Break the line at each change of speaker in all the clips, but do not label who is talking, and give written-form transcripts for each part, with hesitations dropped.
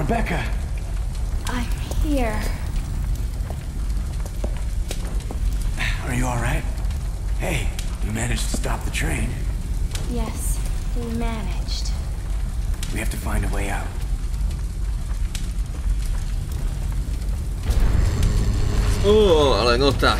Rebecca!
I'm here.
Are you alright? Hey, you managed to stop the train.
Yes, we managed.
We have to find a way out.
Ale no tak.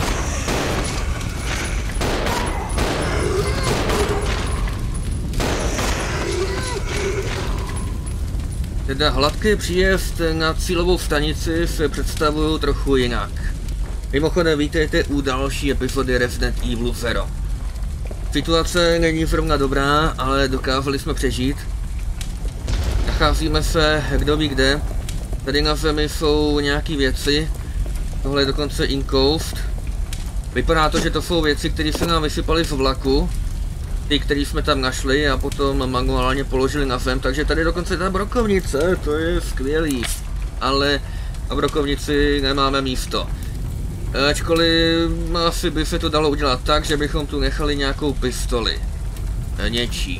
Teda hladký příjezd na cílovou stanici se představují trochu jinak. Mimochodem vítejte u další epizody Resident Evil Zero. Situace není zrovna dobrá, ale dokázali jsme přežít. Nacházíme se kdo ví kde. Tady na zemi jsou nějaký věci. Tohle je dokonce incoast. Vypadá to, že to jsou věci, které se nám vysypaly z vlaku. Ty, který jsme tam našli a potom manuálně položili na zem, takže tady dokonce ta brokovnice, to je skvělý. Ale na brokovnici nemáme místo. Ačkoliv asi by se to dalo udělat tak, že bychom tu nechali nějakou pistoli. Něčí.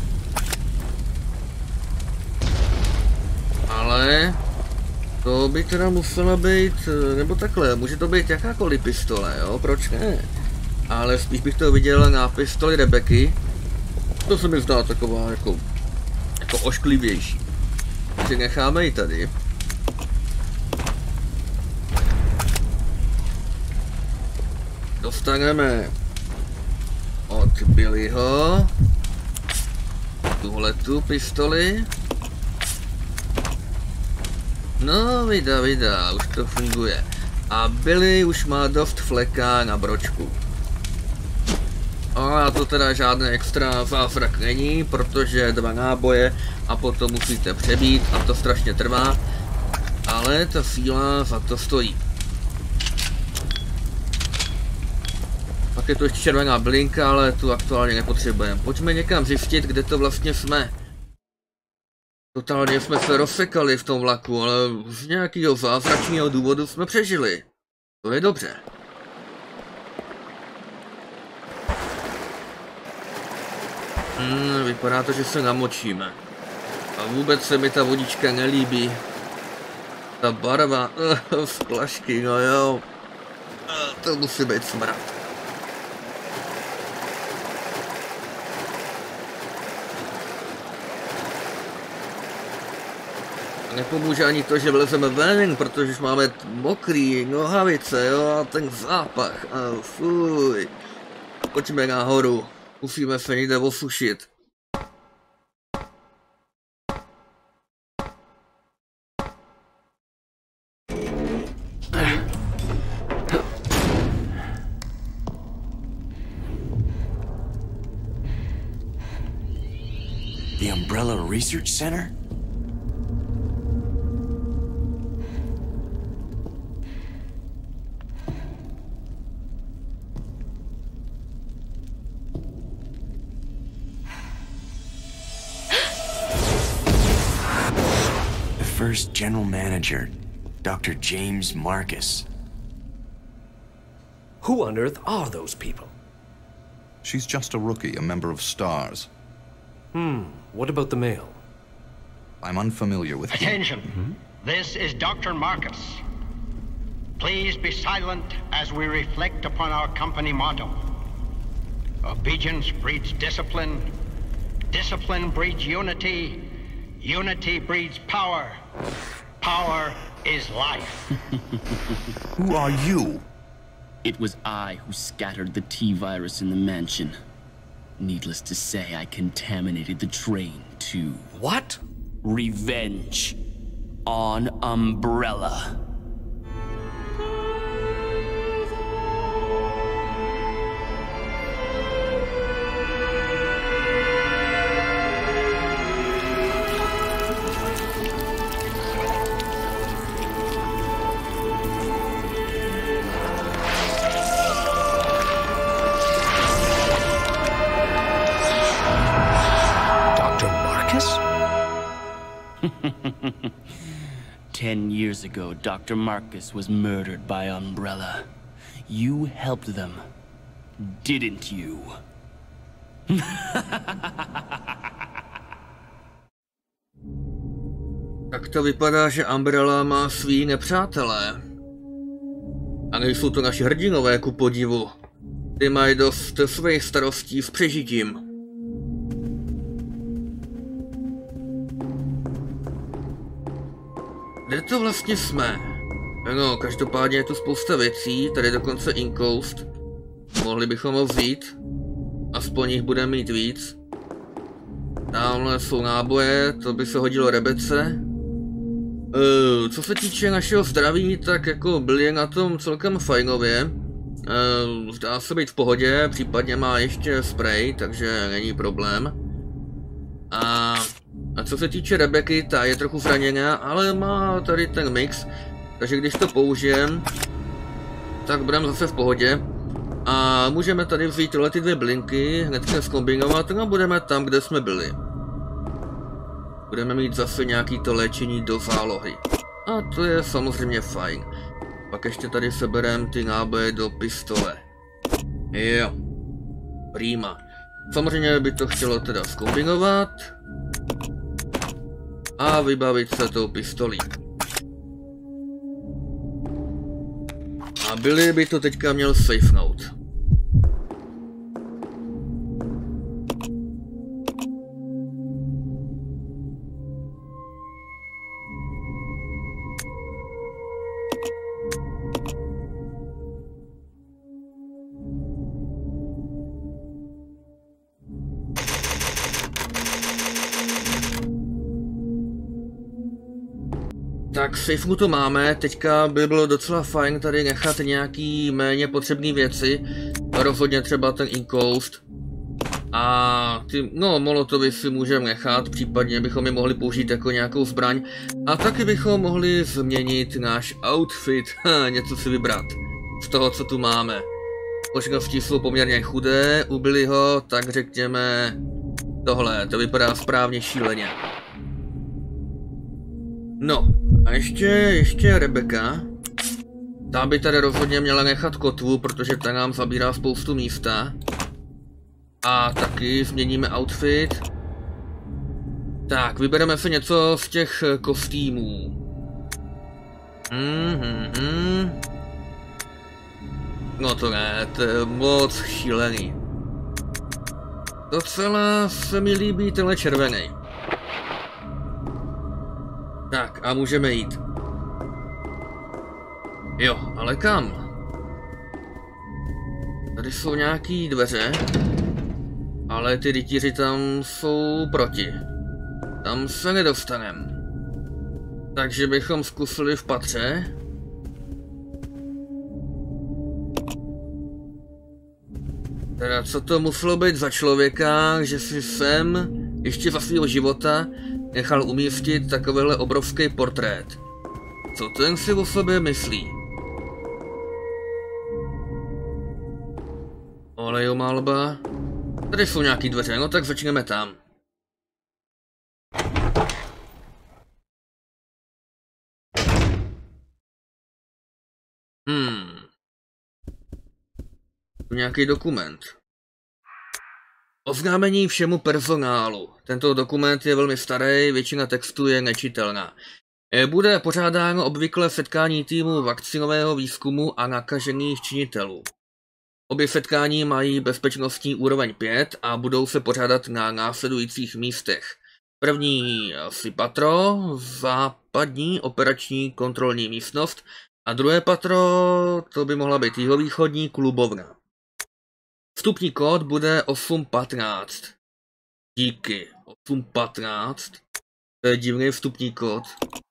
Ale to by teda musela být, nebo takhle, může to být jakákoliv pistole, jo, proč ne? Ale spíš bych to viděl na pistoli Rebecky. To se mi zdá taková jako ošklivější. Takže necháme ji tady. Dostaneme od Billyho tuhletu pistoli. No, vida, už to funguje. A Billy už má dost fleka na bročku. A to teda žádný extra zázrak není, protože 2 náboje a potom musíte přebít a to strašně trvá. Ale ta síla za to stojí. Pak je to ještě červená blinka, ale tu aktuálně nepotřebujeme. Pojďme někam zjistit, kde to vlastně jsme. Totálně jsme se rozsekali v tom vlaku, ale z nějakého zázračného důvodu jsme přežili. To je dobře. Vypadá to, že se namočíme. A vůbec se mi ta vodička nelíbí. Ta barva z plašky, no jo. To musí být smrad. Nepomůže ani to, že vlezeme ven, protože už máme mokrý nohavice, jo, a ten zápach, fuj. Pojďme nahoru, musíme se někde osušit.
The Umbrella Research Center? First general manager, Dr. James Marcus.
Who on earth are those people?
She's just a rookie, a member of STARS.
What about the male?
I'm unfamiliar with him.
Attention! This is Dr. Marcus. Please be silent as we reflect upon our company motto. Obedience breeds discipline. Discipline breeds unity. Unity breeds power. Power is life.
Who are you?
It was I who scattered the T-virus in the mansion. Needless to say, I contaminated the train, too.
What?
Revenge. On Umbrella.
Dr. Marcus?
10 years ago, Dr. Marcus was murdered by Umbrella. You helped them, didn't you?
Tak to vypadá, že Umbrella má svý nepřátelé. A nejsou to naši hrdinové, ku podivu. Ty mají dost svých starostí s přežitím. Kde to vlastně jsme? No, každopádně je tu spousta věcí, tady dokonce Incoast. Mohli bychom ho vzít. Aspoň jich budeme mít víc. Tamhle jsou náboje, to by se hodilo Rebece. Co se týče našeho zdraví, tak jako byli na tom celkem fajnově. Zdá se být v pohodě, případně má ještě spray, takže není problém. A co se týče Rebeky, ta je trochu zraněná, ale má tady ten mix, takže když to použijem, tak budeme zase v pohodě. A můžeme tady vzít tyhle ty dvě blinky, hnedka zkombinovat a budeme tam, kde jsme byli. Budeme mít zase nějaký to léčení do zálohy. A to je samozřejmě fajn. Pak ještě tady sebereme ty náboje do pistole. Jo. Prima. Samozřejmě by to chtělo teda zkombinovat. A vybavit se tou pistolí. A Billy by to teďka měl safenout. Tak safenu to máme, teďka by bylo docela fajn tady nechat nějaký méně potřebné věci, rozhodně třeba ten Incoast. A ty, no, molotovy si můžeme nechat, případně bychom je mohli použít jako nějakou zbraň. A taky bychom mohli změnit náš outfit, něco si vybrat z toho, co tu máme. Možnosti jsou poměrně chudé, ubili ho, tak řekněme tohle, to vypadá správně šíleně. No, a ještě Rebeka. Ta by tady rozhodně měla nechat kotvu, protože ta nám zabírá spoustu místa. A taky změníme outfit. Tak, vybereme si něco z těch kostýmů. No to ne, to je moc šílený. Docela se mi líbí tenhle červený. Tak, a můžeme jít. Jo, ale kam? Tady jsou nějaký dveře. Ale ty rytíři tam jsou proti. Tam se nedostaneme. Takže bychom zkusili v patře. Teda co to muselo být za člověka, že si sem ještě za svého života nechal umístit takovýhle obrovský portrét. Co ten si o sobě myslí? Olejomalba. Tady jsou nějaký dveře, no tak začneme tam. Tu nějaký dokument. Oznámení všemu personálu. Tento dokument je velmi starý, většina textu je nečitelná. Bude pořádáno obvykle setkání týmu vakcinového výzkumu a nakažených činitelů. Obě setkání mají bezpečnostní úroveň 5 a budou se pořádat na následujících místech. První asi patro, západní operační kontrolní místnost a druhé patro, to by mohla být jihovýchodní klubovna. Vstupní kód bude 815. Díky. 815. To je divný vstupní kód.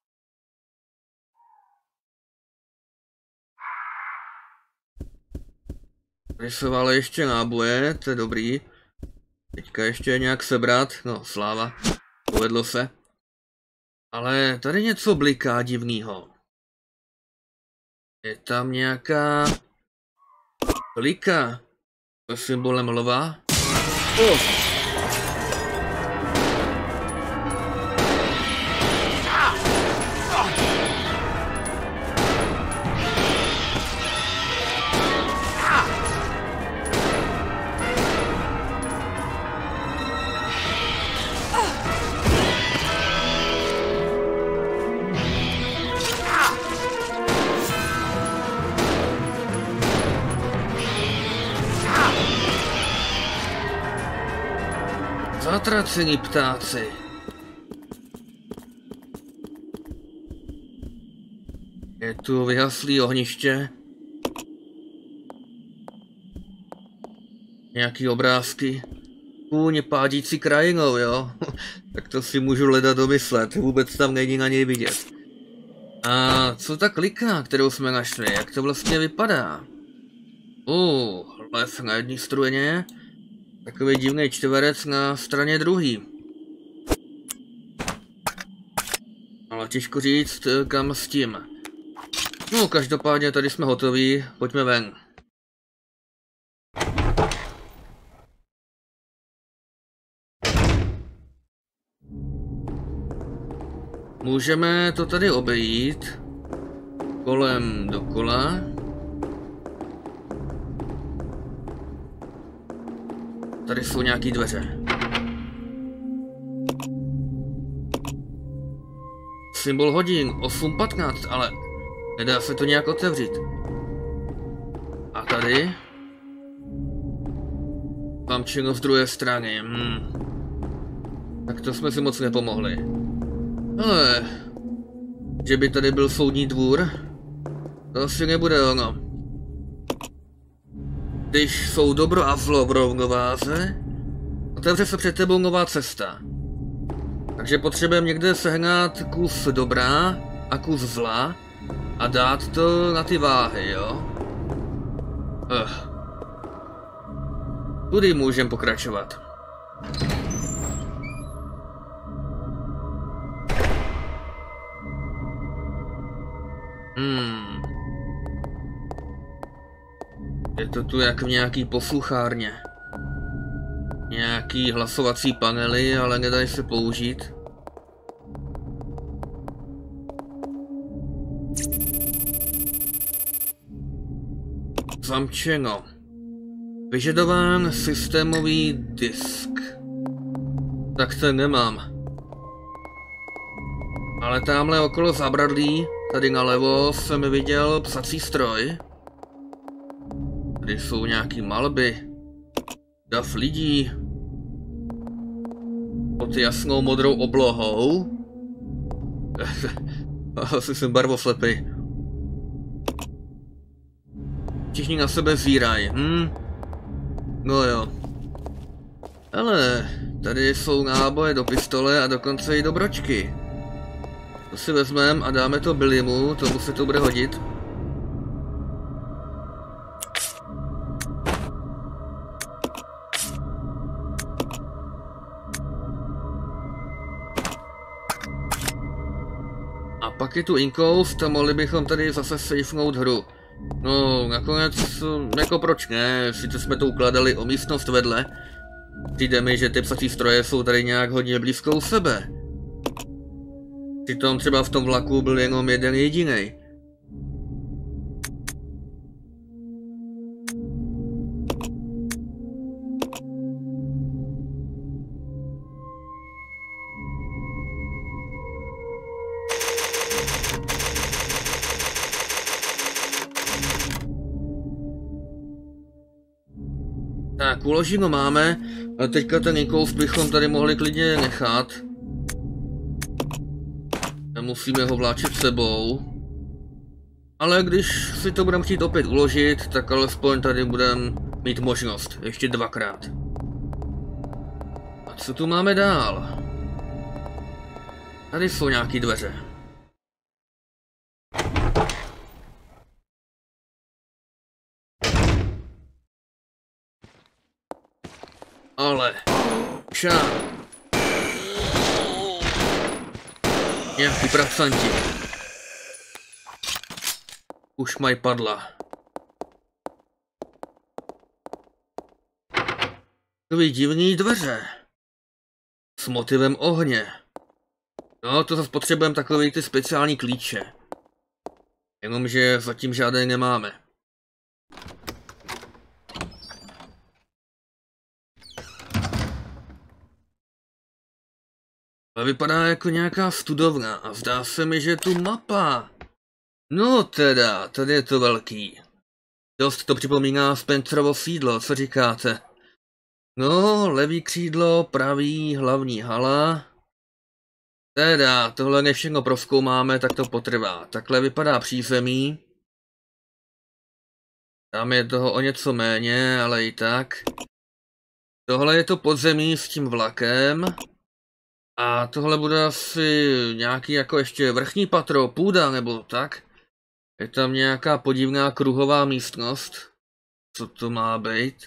Tady se vále ještě náboje, to je dobrý. Teďka ještě nějak sebrat, no sláva, povedlo se. Ale tady něco bliká divnýho. Je tam nějaká klika s symbolem lva. zatracení ptáci. Je tu vyhaslý ohniště. Nějaký obrázky. Kůň pádící krajinou, jo? Tak to si můžu leda domyslet, vůbec tam není na něj vidět. A co ta klika, kterou jsme našli, jak to vlastně vypadá? Lev na jedné straně, takový divný čtverec na straně druhý. Ale těžko říct, kam s tím. No, každopádně tady jsme hotoví, pojďme ven. Můžeme to tady obejít kolem dokola. Tady jsou nějaký dveře. Symbol hodin 8:15, ale nedá se to nějak otevřít. A tady? Pamčino z druhé strany. Tak to jsme si moc nepomohli. Ale že by tady byl soudní dvůr, to asi nebude ono. Když jsou dobro a zlo v rovnováze, otevře se před tebou nová cesta. Takže potřebujeme někde sehnat kus dobra a kus zla a dát to na ty váhy, jo? Tudy můžeme pokračovat. Je to tu jak v nějaký posluchárně. Nějaký hlasovací panely, ale nedají se použít. Zamčeno. Vyžadován systémový disk. Tak ten nemám. Ale tamhle okolo zábradlí, tady nalevo, jsem viděl psací stroj. Tady jsou nějaký malby. Dav lidí. Pod jasnou modrou oblohou. Asi jsem barvoslepý. Všichni na sebe zírají, No jo. Ale tady jsou náboje do pistole a dokonce i do bročky. To si vezmeme a dáme to Billymu, tomu se to bude hodit. A pak je tu Incoust a mohli bychom tady zase safenout hru. No, nakonec, jako proč ne, sice jsme to ukládali o místnost vedle. Přijde mi, že ty psací stroje jsou tady nějak hodně blízko u sebe. Přitom třeba v tom vlaku byl jenom jeden jedinej. Tak, uloženo máme, a teďka ten Incoust bychom tady mohli klidně nechat. Nemusíme ho vláčet sebou. Ale když si to budeme chtít opět uložit, tak alespoň tady budeme mít možnost, ještě dvakrát. A co tu máme dál? Tady jsou nějaký dveře. Ale... Šán. Nějaký pracanti. Už mají padla. Takový divný dveře. S motivem ohně. No, to zase potřebujeme takový ty speciální klíče. Jenomže zatím žádné nemáme. Ale vypadá jako nějaká studovna a zdá se mi, že je tu mapa. No teda, tady je to velký. Dost to připomíná Spencerovo sídlo, co říkáte? No, levý křídlo, pravý, hlavní hala. Teda, tohle než všechno prozkoumáme, tak to potrvá. Takhle vypadá přízemí. Tam je toho o něco méně, ale i tak. Tohle je to podzemí s tím vlakem. A tohle bude asi nějaký jako ještě vrchní patro, půda nebo tak. Je tam nějaká podivná kruhová místnost. Co to má být?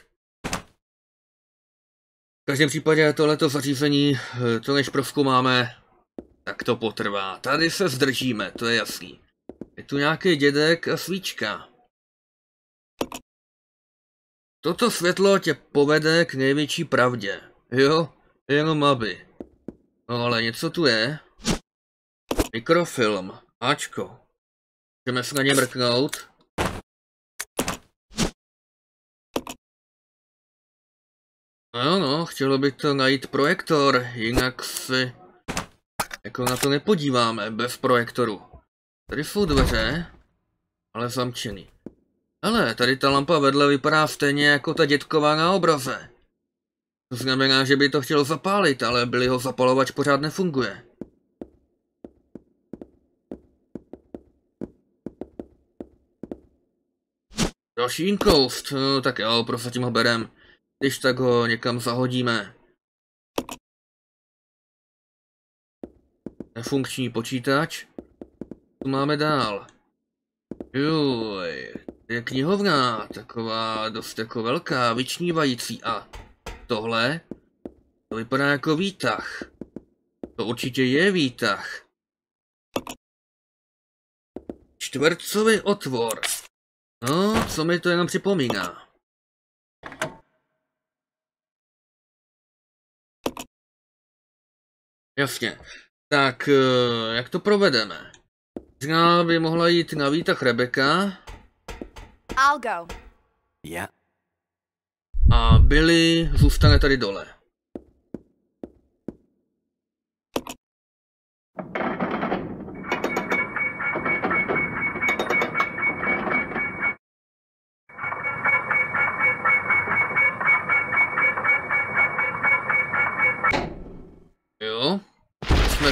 V každém případě tohleto zařízení, to než prozkoumáme, tak to potrvá. Tady se zdržíme, to je jasný. Je tu nějaký dědek a svíčka. Toto světlo tě povede k největší pravdě. Jo, jenom aby. No ale něco tu je. Mikrofilm. Ačko. Můžeme se na ně mrknout. No, chtělo by to najít projektor, jinak si jako na to nepodíváme bez projektoru. Tady jsou dveře, ale zamčený. Ale tady ta lampa vedle vypadá stejně jako ta dětková na obraze. To znamená, že by to chtělo zapálit, ale Billyho zapalovač pořád nefunguje. Další inkoust, no tak jo, prozatím ho berem. Když tak ho někam zahodíme. Nefunkční počítač. Tu máme dál. Juj, je knihovna, taková dost jako velká, vyčnívající a tohle, to vypadá jako výtah. To určitě je výtah. Čtvercový otvor. No, co mi to jenom připomíná. Jasně. Tak, jak to provedeme? Možná by mohla jít na výtah Rebecca.
I'll go.
Yeah.
A Billy zůstane tady dole. Jo. Jsme...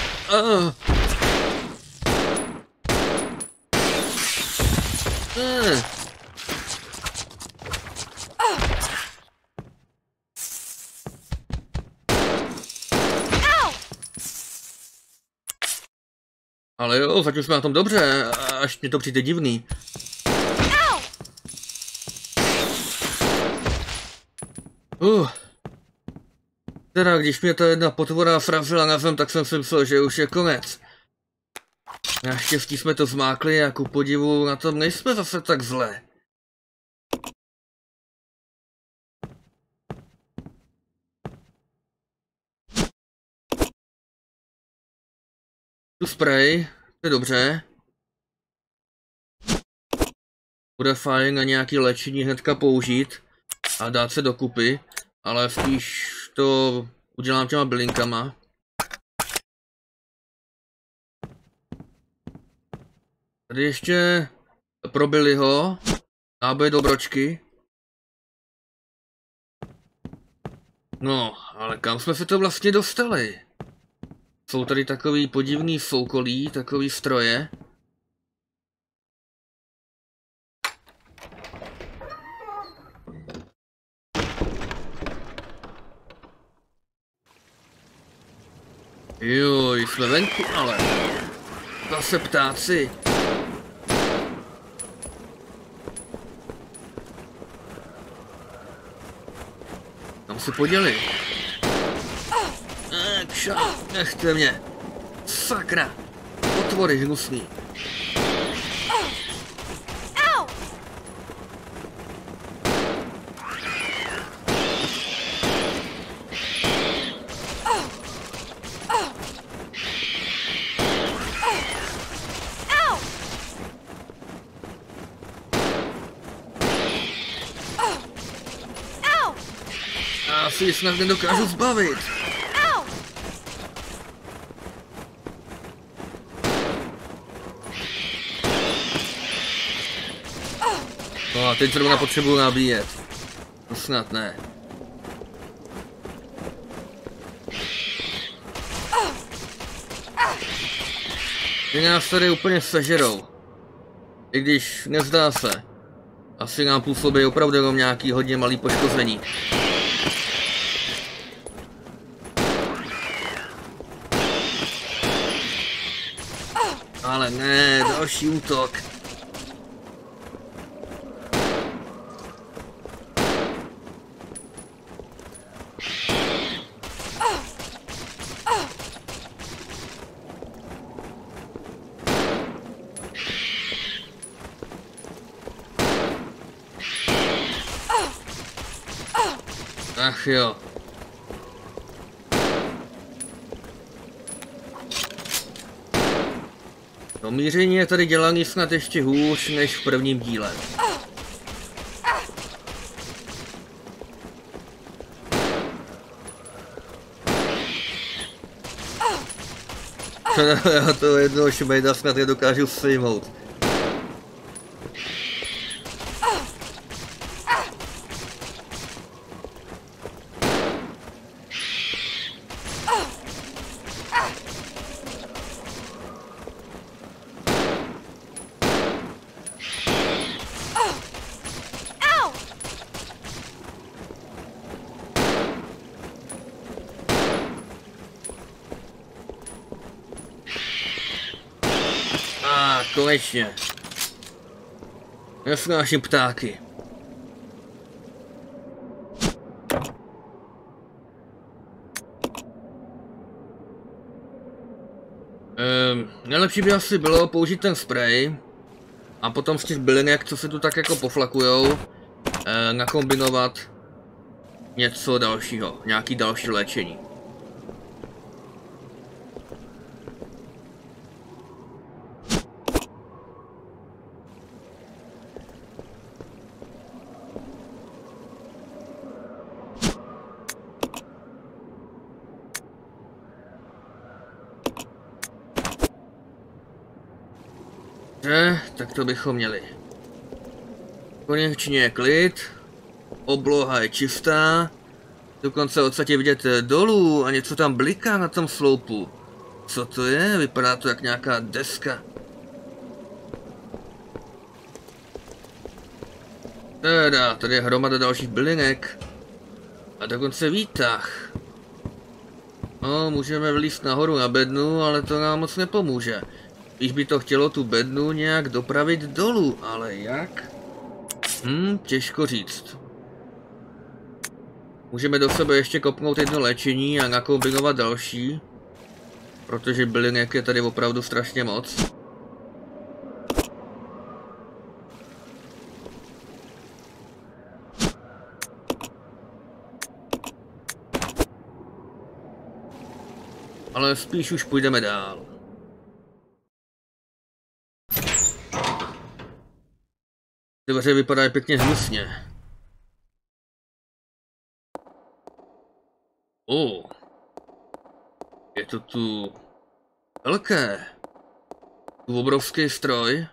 Ale jo, zatím jsme na tom dobře, až mě to přijde divný. Teda, když mě ta jedna potvora srazila na zem, tak jsem si myslel, že už je konec. Naštěstí jsme to zmákli a ku podivu na tom nejsme zase tak zlé. Tu spray, to je dobře. Bude fajn na nějaký léčení hnedka použít a dát se dokupy, ale spíš to udělám těma bylinkama. Tady ještě pro Billyho náboj do bročky. No, ale kam jsme se to vlastně dostali? Jsou tady takový podivný soukolí, takový stroje. Joj, jsme venku, ale zase ptáci. Tam se poděli. Nechte mě. Sakra. Otvory hnusný. Já si ji snad nedokážu zbavit. No a teď zrovna potřebuji nabíjet. To snad ne. Ty nás tady úplně sežerou. I když nezdá se. Asi nám působí opravdu jenom nějaký hodně malý poškození. Ale ne, další útok. Ach jo. To míření je tady dělaný snad ještě hůř než v prvním díle. Já to jednoho šmejda snad nedokážu sejmout. Konečně. Nesnáším ptáky. Nejlepší by asi bylo použít ten spray a potom z těch bylinek, co se tu tak jako poflakujou, nakombinovat něco dalšího, nějaký další léčení. Tak to bychom měli. Konečně je klid, obloha je čistá, dokonce odsaď vidět dolů a něco tam bliká na tom sloupu. Co to je? Vypadá to jak nějaká deska. Teda, tady je hromada dalších bylinek. A dokonce výtah. No, můžeme vlízt nahoru na bednu, ale to nám moc nepomůže. Když by to chtělo tu bednu nějak dopravit dolů, ale jak? Těžko říct. Můžeme do sebe ještě kopnout jedno léčení a nakombinovat další. Protože bylinek je tady opravdu strašně moc. Ale spíš už půjdeme dál. Dveře vypadají pěkně hnusně. Je to tu velké. Tu obrovský stroj.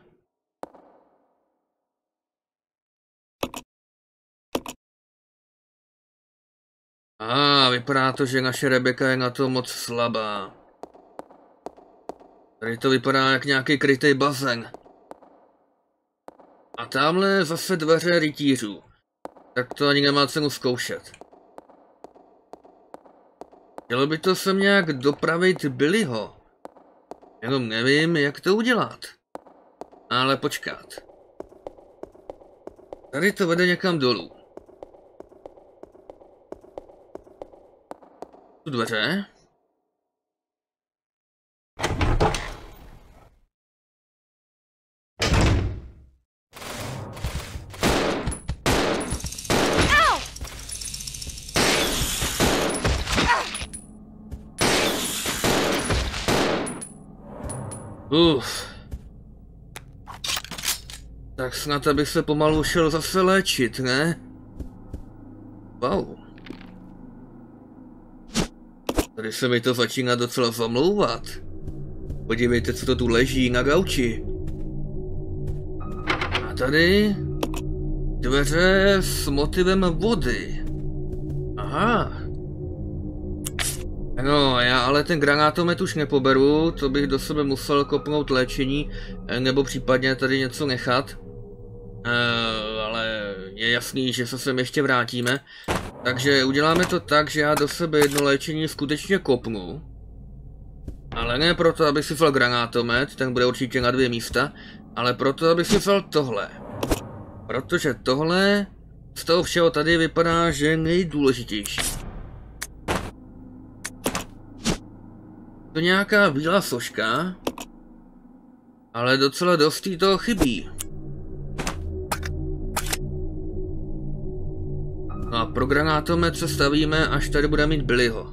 Vypadá to, že naše Rebecca je na to moc slabá. Tady to vypadá jak nějaký krytý bazén. A tamhle zase dveře rytířů. Tak to ani nemá cenu zkoušet. Chtělo by to sem nějak dopravit Billyho. Jenom nevím, jak to udělat. Ale počkat. Tady to vede někam dolů. Tu dveře. Tak snad abych se pomalu šel zase léčit, ne? Wow. Tady se mi to začíná docela zamlouvat. Podívejte, co to tu leží na gauči. A tady dveře s motivem vody. Aha. No, já ale ten granátomet už nepoberu, to bych do sebe musel kopnout léčení, nebo případně tady něco nechat. Ale je jasný, že se sem ještě vrátíme. Takže uděláme to tak, že já do sebe jedno léčení skutečně kopnu. Ale ne proto, abych si vzal granátomet, ten bude určitě na 2 místa, ale proto, abych si vzal tohle. Protože tohle z toho všeho tady vypadá, že je nejdůležitější. To nějaká bílá soška, ale docela dost jí toho chybí. No a pro granátomet se stavíme, až tady bude mít Billyho.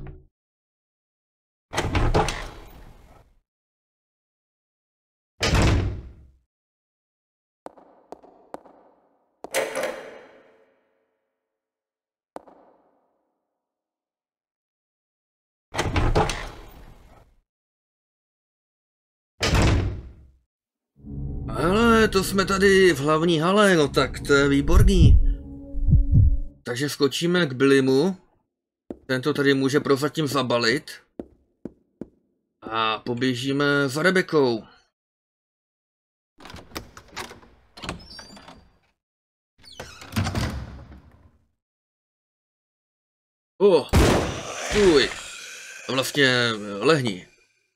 Ale to jsme tady v hlavní hale, no tak to je výborný. Takže skočíme k Billymu. Tento tady může prozatím zabalit. A poběžíme za Rebekou. Uj. Vlastně lehni.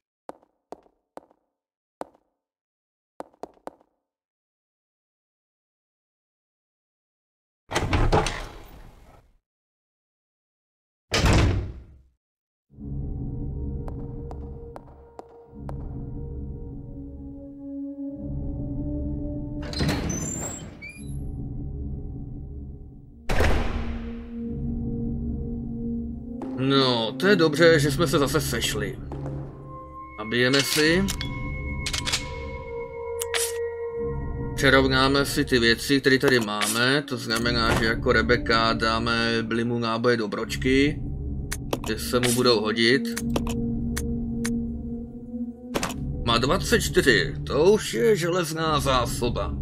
No, to je dobře, že jsme se zase sešli. Nabijeme si. Přerovnáme si ty věci, které tady máme. To znamená, že jako Rebecca dáme Billymu náboje do bročky, kde se mu budou hodit. Má 24, to už je železná zásoba.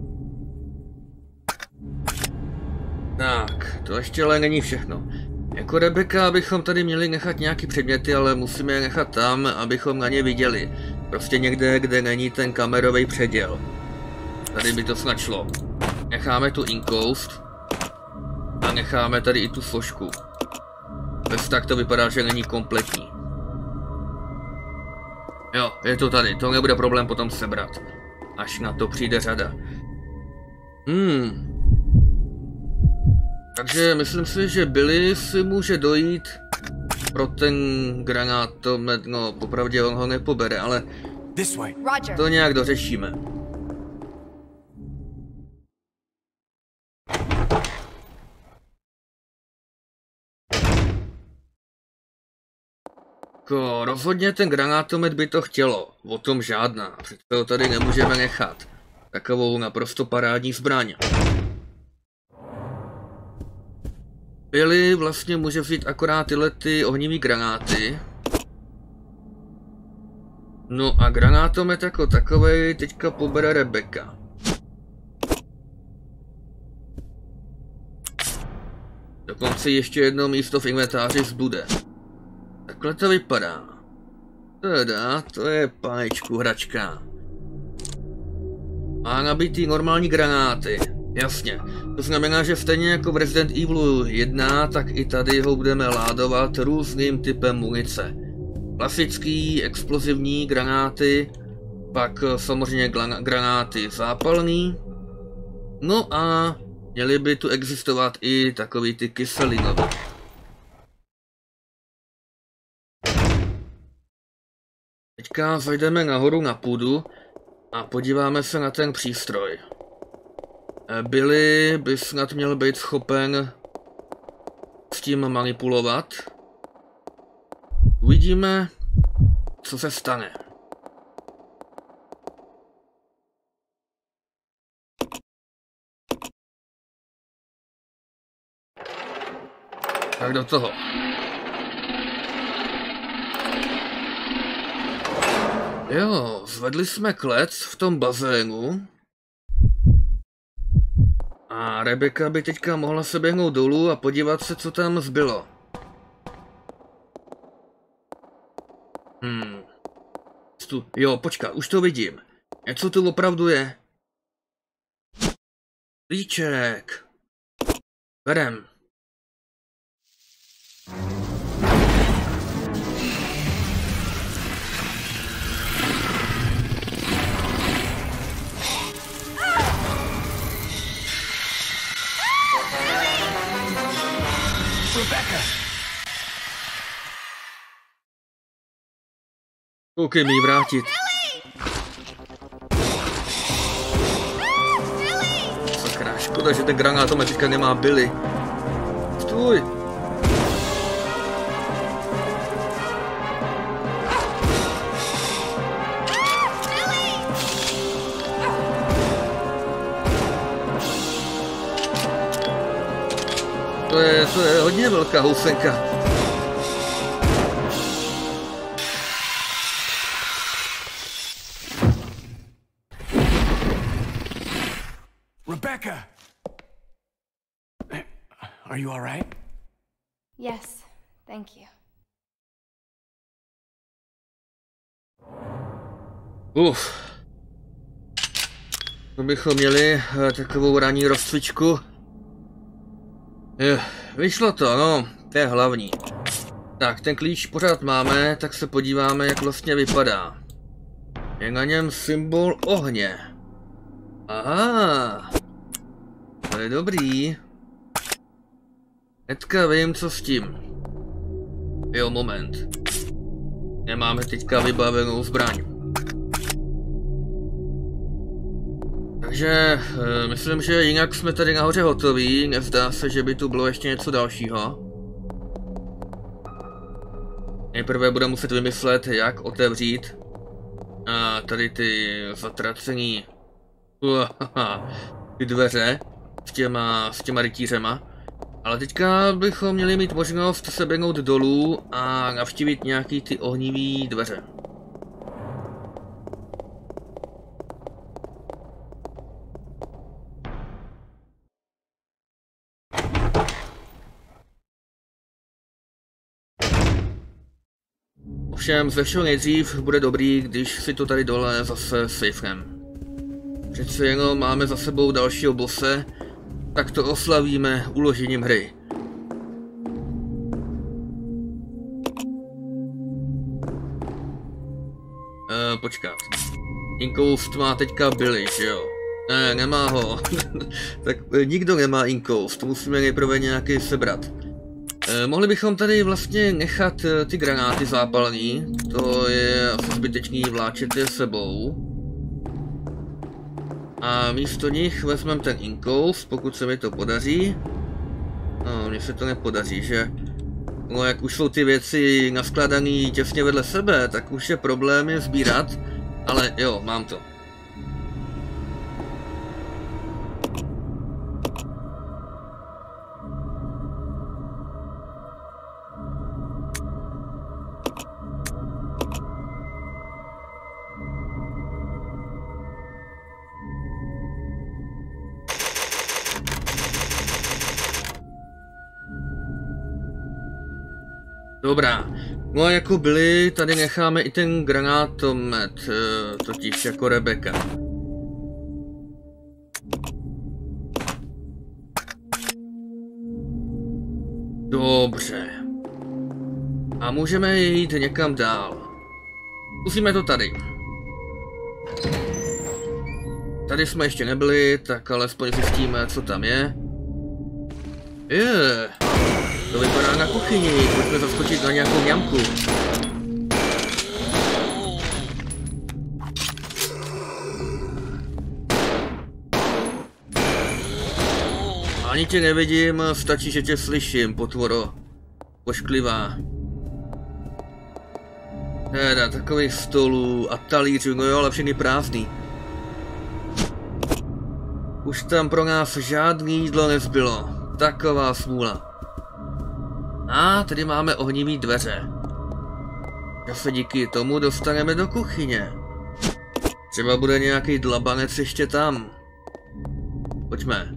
Tak, to ještě ale není všechno. Jako Rebecca bychom tady měli nechat nějaký předměty, ale musíme je nechat tam, abychom na ně viděli. Prostě někde, kde není ten kamerový předěl. Tady by to snad šlo. Necháme tu inkoust. A necháme tady i tu sošku. Bez tak to vypadá, že není kompletní. Jo, je to tady, to nebude problém potom sebrat. Až na to přijde řada. Takže myslím si, že Billy si může dojít pro ten granátomet, no popravdě on ho nepobere, ale to nějak dořešíme. Rozhodně ten granátomet by to chtělo, o tom žádná, přece ho tady nemůžeme nechat. Takovou naprosto parádní zbraň. Billy vlastně může vzít akorát tyhle ty ohnivý granáty. No a granátomet jako takovej teďka pobere Rebecca. Dokonce ještě jedno místo v inventáři zbude. Takhle to vypadá. Teda, to je páječku hračka. Má nabitý normální granáty. Jasně. To znamená, že stejně jako v Resident Evil 1, tak i tady ho budeme ládovat různým typem munice. Klasický, explozivní granáty, pak samozřejmě granáty zápalný. No a měly by tu existovat i takový ty kyselinové. Teďka zajdeme nahoru na půdu a podíváme se na ten přístroj. Billy by snad měl být schopen s tím manipulovat. Uvidíme, co se stane. Tak do toho. Jo, zvedli jsme klec v tom bazénu. A Rebecca by teďka mohla se běhnout dolů a podívat se, co tam zbylo. Jo, počkat, už to vidím. Co tu opravdu je? Líček. Berem.
Rebecca!
Koukej mi ji vrátit. Sakra, škoda, že ten granátomet teďka nemá Billy. Stůj! To je hodně velká housenka.
Rebecca! Are you all right?
Yes, thank you.
To bychom měli takovou ranní rozcvičku. Vyšlo to, no, to je hlavní. Tak, ten klíč pořád máme, tak se podíváme, jak vlastně vypadá. Je na něm symbol ohně. Aha, to je dobrý. Hnedka vím, co s tím. Jo, moment. Nemáme teďka vybavenou zbraň. Takže myslím, že jinak jsme tady nahoře hotoví, nezdá se, že by tu bylo ještě něco dalšího. Nejprve budeme muset vymyslet, jak otevřít tady ty zatracení ty dveře s těma rytířema. Ale teďka bychom měli mít možnost se běhnout dolů a navštívit nějaký ty ohnivý dveře. Ovšem ze všeho nejdřív bude dobrý, když si to tady dole zase safem. Přece jenom máme za sebou dalšího bosse, tak to oslavíme uložením hry. Počkat. Incoust má teďka Billy, že jo? Ne, nemá ho. Tak nikdo nemá Incoust, musíme nejprve nějaký sebrat. Mohli bychom tady vlastně nechat ty granáty zápalný, to je asi zbytečný vláčet je sebou. A místo nich vezmeme ten Incoust, pokud se mi to podaří. No, mně se to nepodaří, že? No, jak už jsou ty věci naskladané těsně vedle sebe, tak už je problém je sbírat, ale jo, mám to. Dobrá, no a jako byli, tady necháme i ten granátomet, totiž jako Rebecca. Dobře. A můžeme jít někam dál. Zkusíme to tady. Tady jsme ještě nebyli, tak alespoň zjistíme, co tam je. To vypadá na kuchyni, pojďme zaskočit na nějakou ňamku. Ani tě nevidím, stačí, že tě slyším, potvoro. Pošklivá. Teda, takových stolů a talířů, no jo, ale všechny prázdný. Už tam pro nás žádný jídlo nezbylo. Taková smůla. A tady máme ohnivý dveře. Já se díky tomu dostaneme do kuchyně. Třeba bude nějaký dlabanec ještě tam. Pojďme.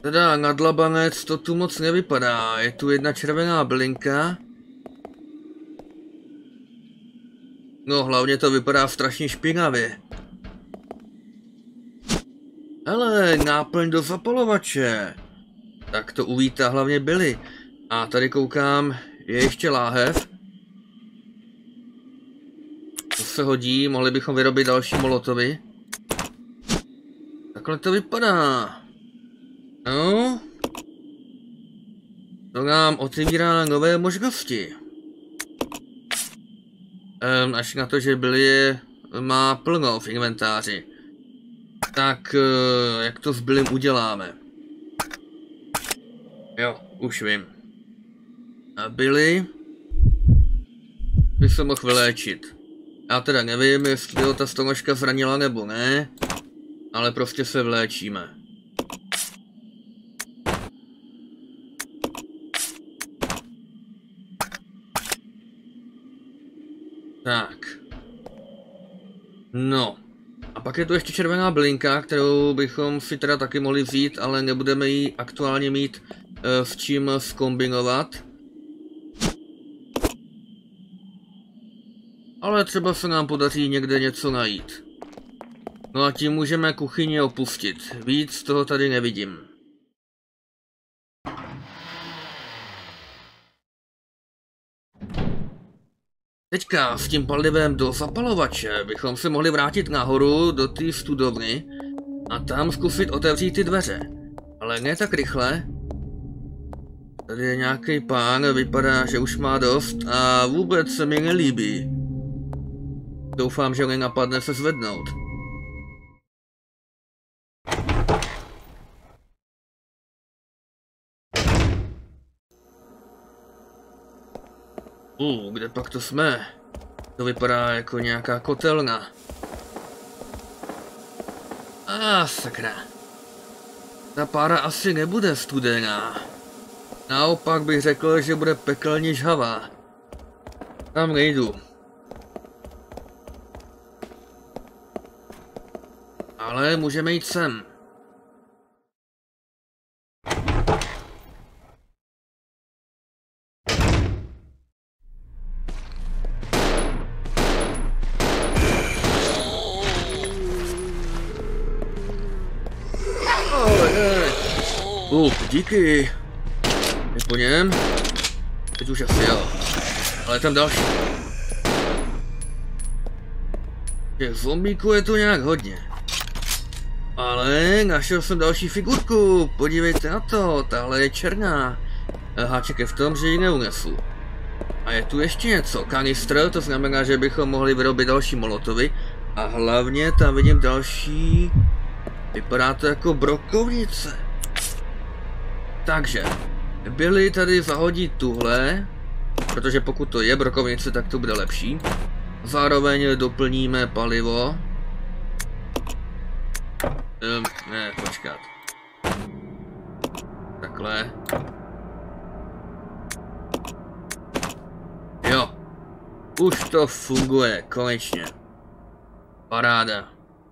Teda na dlabanec to tu moc nevypadá, je tu jedna červená bylinka. No hlavně to vypadá strašně špinavě. Hele, náplň do zapalovače. Tak to uvítá hlavně Billy. A tady koukám, je ještě láhev. To se hodí, mohli bychom vyrobit další molotovy. Takhle to vypadá. No. To nám otevírá nové možnosti. Až na to, že Billy má plno v inventáři. Tak jak to s Billym uděláme? Jo, už vím. A Billy by se mohl vyléčit. Já teda nevím, jestli ho ta stonožka zranila nebo ne, ale prostě se vyléčíme. Tak. No. A pak je tu ještě červená bylinka, kterou bychom si teda taky mohli vzít, ale nebudeme ji aktuálně mít s čím zkombinovat. Ale třeba se nám podaří někde něco najít. No a tím můžeme kuchyni opustit. Víc toho tady nevidím. Teďka s tím palivem do zapalovače bychom se mohli vrátit nahoru do té studovny a tam zkusit otevřít ty dveře. Ale ne tak rychle. Tady je nějaký pán, vypadá, že už má dost a vůbec se mi nelíbí. Doufám, že nenapadne se zvednout. Kde pak to jsme? To vypadá jako nějaká kotelna. Sakra. Ta pára asi nebude studená. Naopak bych řekl, že bude pekelně žhavá. Tam nejdu. Ale můžeme jít sem. Díky. Je po něm. Teď už asi jo. Ale tam další. Těch zombíků je tu nějak hodně. Ale našel jsem další figurku. Podívejte na to. Tahle je černá. Háček je v tom, že ji neunesu. A je tu ještě něco. Kanistr, to znamená, že bychom mohli vyrobit další molotovy. A hlavně tam vidím další. Vypadá to jako brokovnice. Takže, Billy tady zahodí tuhle, protože pokud to je brokovnice, tak to bude lepší. Zároveň doplníme palivo. Ne, počkat. Takhle. Jo. Už to funguje, konečně. Paráda.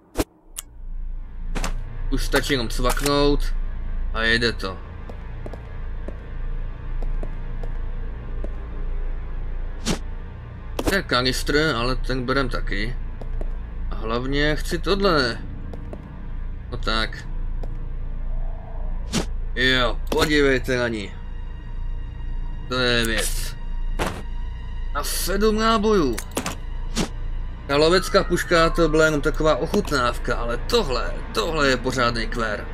Už stačí jenom cvaknout a jede to. To je kanistr, ale ten berem taky. A hlavně chci tohle. No tak. Jo, podívejte na ní. To je věc. A 7 nábojů. Ta lovecká puška to byla jenom taková ochutnávka, ale tohle je pořádný kvér.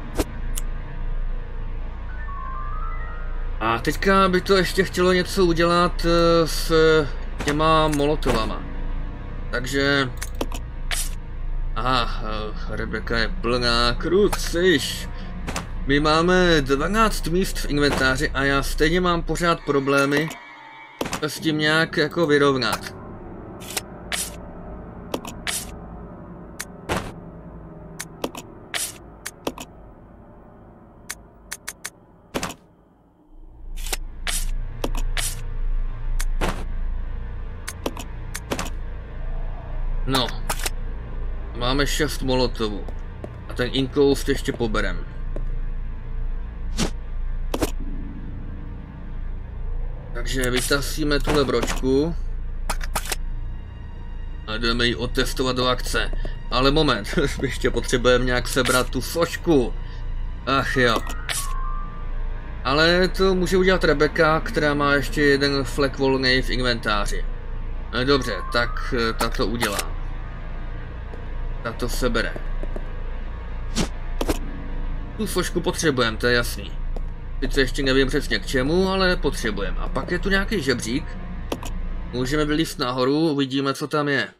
A teďka by to ještě chtělo něco udělat s těma molotovama. Takže... Aha, Rebecca je plná, kruciš. My máme 12 míst v inventáři a já stejně mám pořád problémy s tím nějak jako vyrovnat. No, máme 6 molotovů a ten inkoust ještě poberem. Takže vytasíme tuhle bročku a jdeme ji otestovat do akce. Ale moment, ještě potřebujeme nějak sebrat tu sošku. Ach jo. Ale to může udělat Rebecca, která má ještě jeden flek volný v inventáři. Dobře, tak ta to udělá. Ta to sebere. Tu sošku potřebujeme, to je jasný. Sice ještě nevím přesně k čemu, ale potřebujeme. A pak je tu nějaký žebřík. Můžeme vylízt nahoru, uvidíme, co tam je.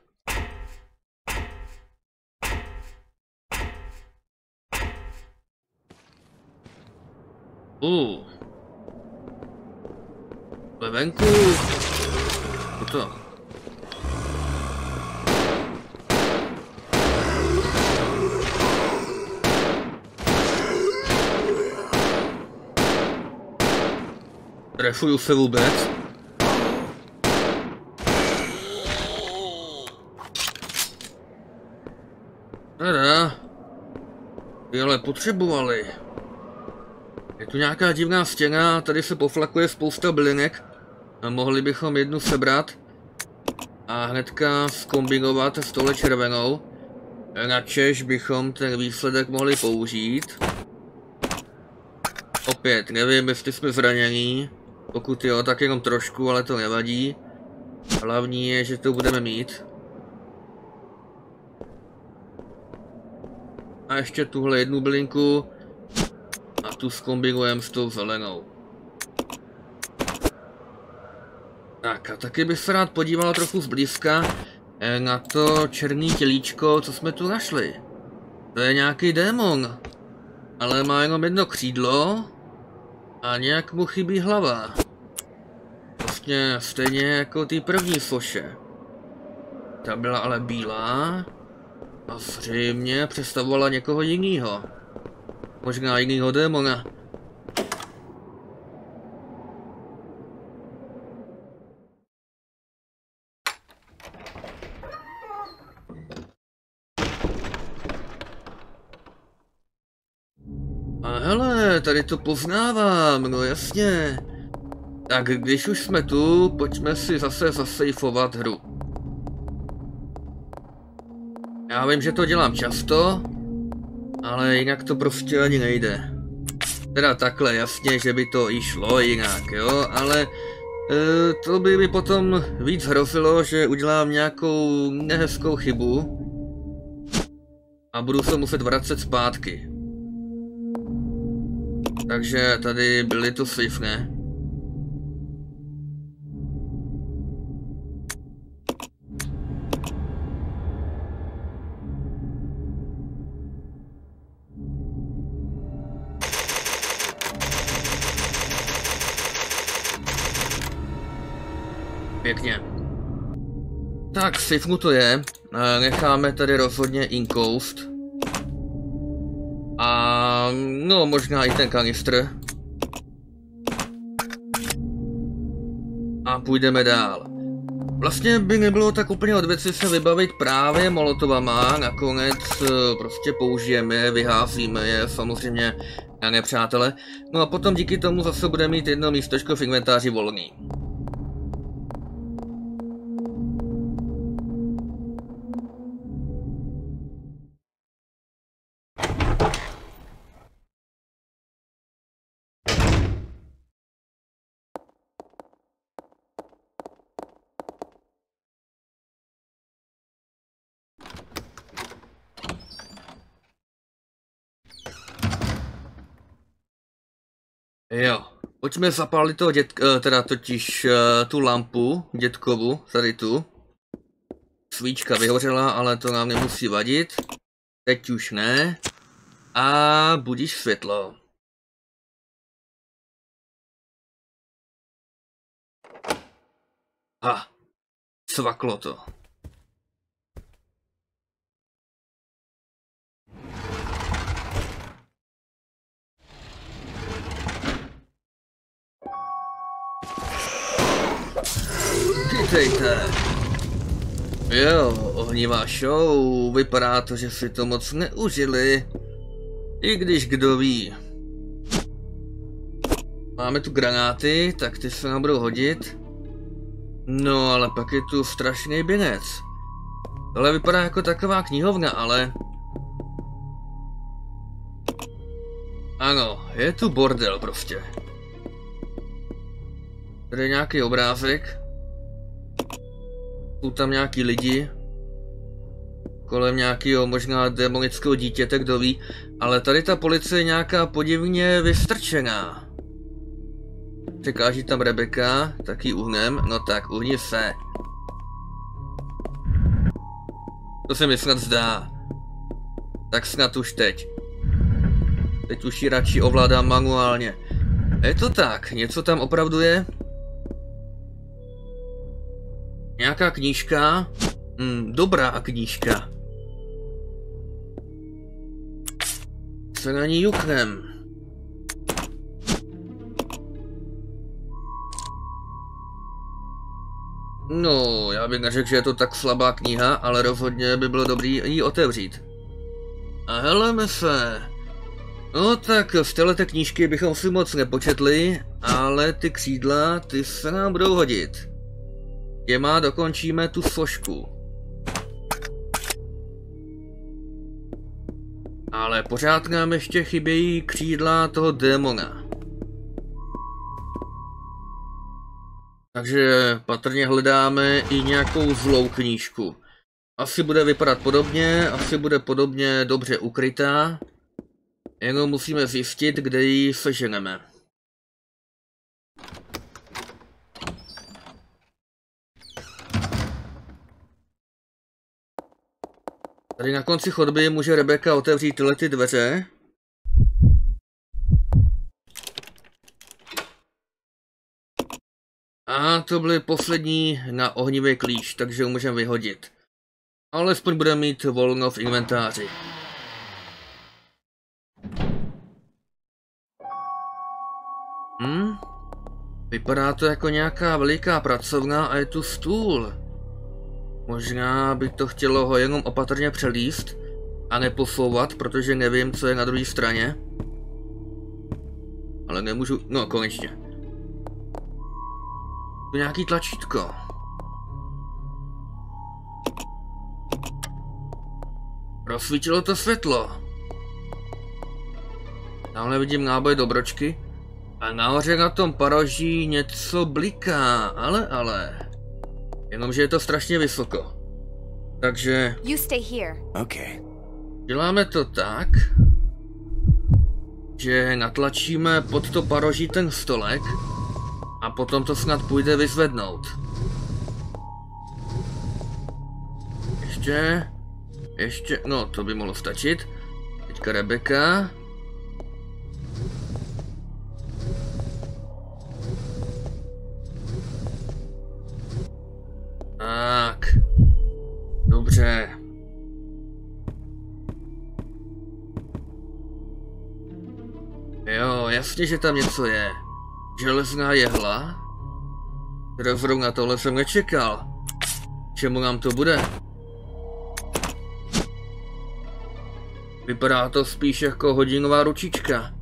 Venku. Co to? Trefuju se vůbec? Tada. Ale potřebovali. Je tu nějaká divná stěna, tady se poflakuje spousta bylinek. A mohli bychom jednu sebrat a hnedka zkombinovat s tohle červenou. Načež bychom ten výsledek mohli použít. Opět, nevím, jestli jsme zranění. Pokud jo, tak jenom trošku, ale to nevadí. Hlavní je, že to budeme mít. A ještě tuhle jednu bylinku. A tu zkombinujeme s tou zelenou. Tak a taky bych se rád podíval trochu zblízka na to černé tělíčko, co jsme tu našli. To je nějaký démon. Ale má jenom jedno křídlo. A nějak mu chybí hlava. Vlastně stejně jako ty první soše. Ta byla ale bílá. A zřejmě představovala někoho jinýho. Možná jinýho démona. A hele, tady to poznávám, no jasně. Tak když už jsme tu, pojďme si zase zasejfovat hru. Já vím, že to dělám často, ale jinak to prostě ani nejde. Teda takhle, jasně, že by to i šlo jinak, jo, ale to by mi potom víc hrozilo, že udělám nějakou nehezkou chybu a budu se muset vracet zpátky. Takže tady byly to safe, ne? Pěkně. Tak, safe to je. Necháme tady rozhodně incoust. A no, možná i ten kanistr. A půjdeme dál. Vlastně by nebylo tak úplně od věci se vybavit právě molotovama. Nakonec prostě použijeme je, vyházíme je samozřejmě na nepřátele. No a potom díky tomu zase bude mít jedno místečko v inventáři volný. Jo, pojďme zapálit toho teda totiž tu lampu dětkovu, tady tu. Svíčka vyhořela, ale to nám nemusí vadit. Teď už ne. A budíš světlo. Ha, cvaklo to. Chytejte. Jo, ohnivá show, vypadá to, že si to moc neužili. I když kdo ví. Máme tu granáty, tak ty se nám budou hodit. No ale pak je tu strašný binec. Tohle vypadá jako taková knihovna, ale... Ano, je tu bordel prostě. Tady je nějaký obrázek. Jsou tam nějaký lidi. Kolem nějakého možná demonického dítěte, kdo ví. Ale tady ta policie je nějaká podivně vystrčená. Překáží tam Rebecca, tak ji uhnem. No tak, uhni se. To se mi snad zdá. Tak snad už teď. Teď už ji radši ovládám manuálně. Je to tak, něco tam opravdu je? Nějaká knížka? Dobrá knížka. Se na ní juknem. No, já bych neřekl, že je to tak slabá kniha, ale rozhodně by bylo dobrý ji otevřít. A heleme se. No tak z této knížky bychom si moc nepočetli, ale ty křídla, ty se nám budou hodit. Těma dokončíme tu sošku. Ale pořád nám ještě chybějí křídla toho démona. Takže patrně hledáme i nějakou zlou knížku. Asi bude vypadat podobně, asi bude podobně dobře ukrytá. Jenom musíme zjistit, kde ji seženeme. Tady na konci chodby může Rebecca otevřít tyhle ty dveře. A to byly poslední na ohnivý klíč, takže ho můžeme vyhodit. Alespoň budeme mít volno v inventáři. Vypadá to jako nějaká veliká pracovna a je tu stůl. Možná by to chtělo ho jenom opatrně přelíst a neposouvat, protože nevím, co je na druhé straně. Ale nemůžu... No, konečně. Tu nějaký tlačítko. Rozsvítilo to světlo. Tamhle vidím náboj do bročky. A nahoře na tom paroží něco bliká, ale. Jenomže je to strašně vysoko. Takže...
You stay here.
Okay.
Děláme to tak, že natlačíme pod to paroží ten stolek a potom to snad půjde vyzvednout. Ještě, no to by mohlo stačit. Teďka Rebecca. Tak. Dobře. Jo, jasně, že tam něco je. Železná jehla? Teda zrovna tohle jsem nečekal. Čemu nám to bude? Vypadá to spíš jako hodinová ručička.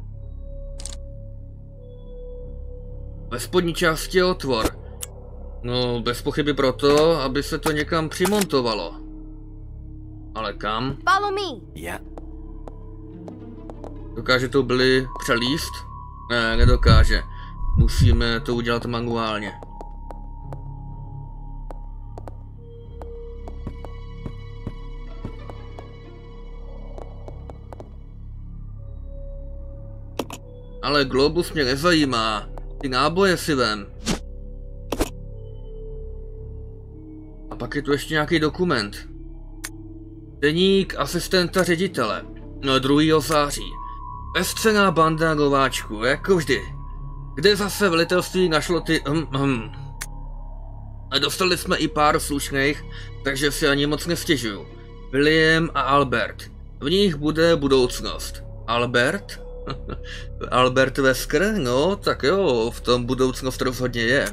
Ve spodní části je otvor. No, bez pochyby proto, aby se to někam přimontovalo. Ale kam?
Follow me.
Yeah.
Dokáže to byli přelíst? Ne, nedokáže. Musíme to udělat manuálně. Ale globus mě nezajímá. Ty náboje si vem. A pak je tu ještě nějaký dokument. Deník asistenta ředitele. No 2. září. Bezcenná banda nováčků, jako vždy. Kde zase velitelství našlo ty A dostali jsme i pár slušných, takže si ani moc nestěžuju. William a Albert. V nich bude budoucnost. Albert? Albert Wesker? No, tak jo, v tom budoucnost rozhodně je.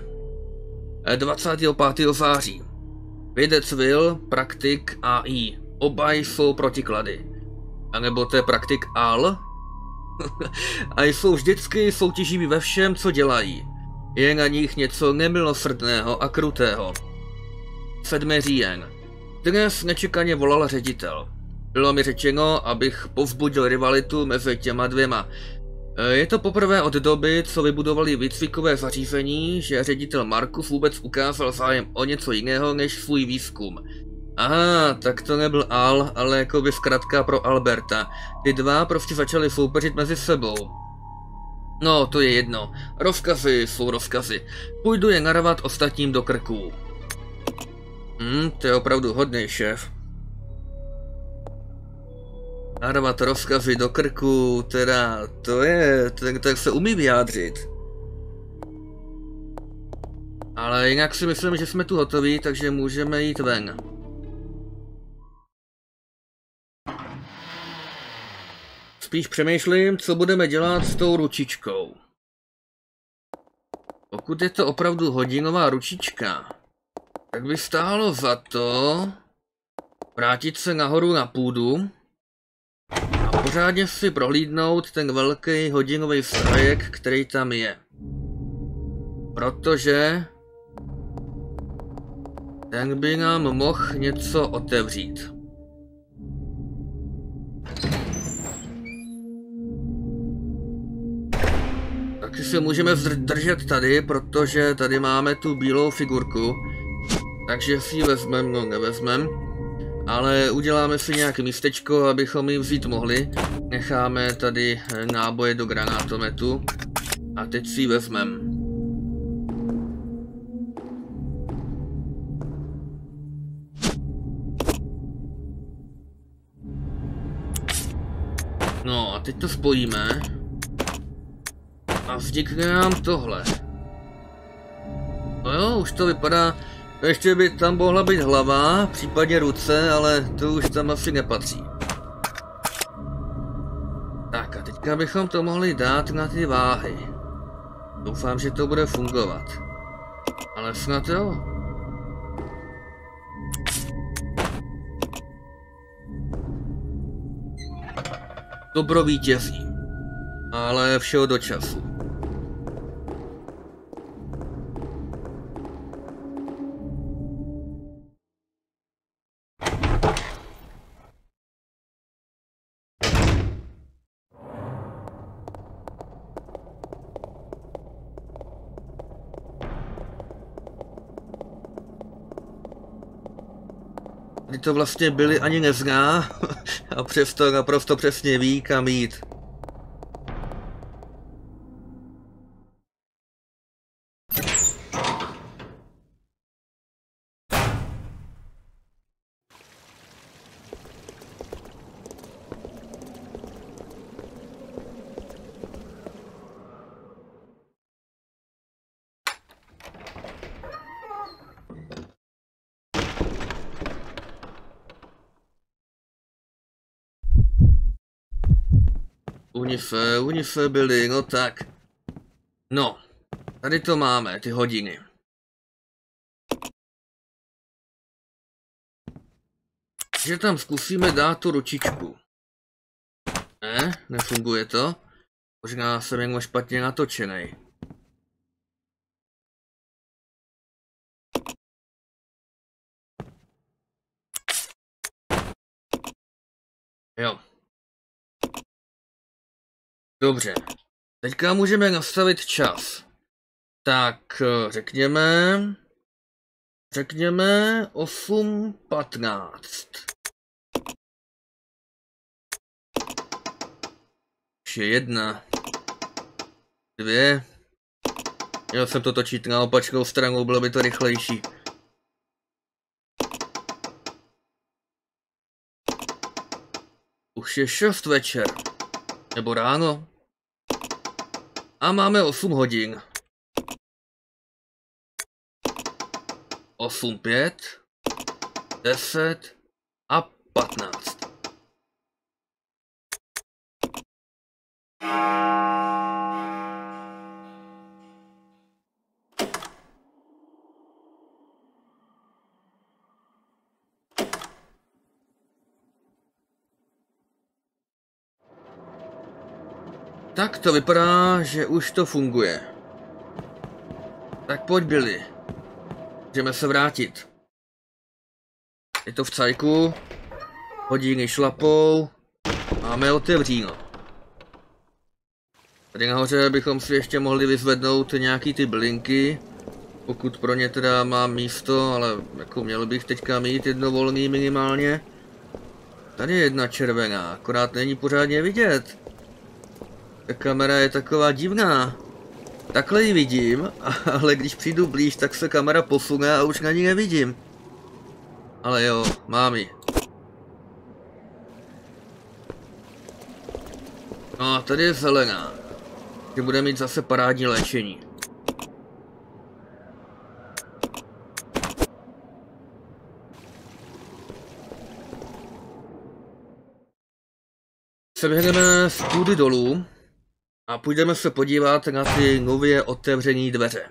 25. září. Vědec Will, praktik AI. Oba jsou protiklady. A nebo to je praktik Al? A jsou vždycky soutěživí ve všem, co dělají. Je na nich něco nemilosrdného a krutého. 7. říjen. Dnes nečekaně volal ředitel. Bylo mi řečeno, abych povzbudil rivalitu mezi těma dvěma. Je to poprvé od doby, co vybudovali výcvikové zařízení, že ředitel Markus vůbec ukázal zájem o něco jiného než svůj výzkum. Aha, tak to nebyl Al, ale jakoby zkratka pro Alberta. Ty dva prostě začali soupeřit mezi sebou. No, to je jedno. Rozkazy jsou rozkazy. Půjdu je narvat ostatním do krků. To je opravdu hodný, šéf. Narvat rozkazy do krku, teda, to je, tak se umí vyjádřit. Ale jinak si myslím, že jsme tu hotoví, takže můžeme jít ven. Spíš přemýšlím, co budeme dělat s tou ručičkou. Pokud je to opravdu hodinová ručička, tak by stálo za to vrátit se nahoru na půdu a pořádně si prohlídnout ten velký hodinový strojek, který tam je. Protože ten by nám mohl něco otevřít. Taky se můžeme držet tady, protože tady máme tu bílou figurku. Takže si ji vezmeme, no nevezmeme. Ale uděláme si nějaké místečko, abychom ji vzít mohli. Necháme tady náboje do granátometu. A teď si ji vezmeme. No a teď to spojíme. A vznikne nám tohle. No jo, už to vypadá. Ještě by tam mohla být hlava, případně ruce, ale to už tam asi nepatří. Tak a teďka bychom to mohli dát na ty váhy. Doufám, že to bude fungovat. Ale snad jo. Dobro vítězí. Ale všeho do času. Kdy to vlastně Billy ani nezná a přesto naprosto přesně ví, kam jít. Unife byly, no tak. No, tady to máme, ty hodiny. Že tam zkusíme dát tu ručičku. Ne, nefunguje to. Možná jsem jen špatně natočený. Jo. Dobře, teďka můžeme nastavit čas. Tak, řekněme 8:15. Už je 1, 2. Měl jsem to točit na opačnou stranu, bylo by to rychlejší. Už je 6 večer. Nebo ráno. A máme 8 hodin. 8, 5, 10 a 15. Tak to vypadá, že už to funguje. Tak pojď, Billy. Můžeme se vrátit. Je to v cajku. Hodiny šlapou. Máme otevříno. Tady nahoře bychom si ještě mohli vyzvednout nějaký ty bylinky. Pokud pro ně teda mám místo, ale jako měl bych teďka mít jedno volný minimálně. Tady je jedna červená, akorát není pořádně vidět. Ta kamera je taková divná. Takhle ji vidím, ale když přijdu blíž, tak se kamera posune a už na ní nevidím. Ale jo, mám ji. No a tady je zelená. Že bude mít zase parádní léčení. Seběhneme z půdy dolů a půjdeme se podívat na ty nově otevřené dveře.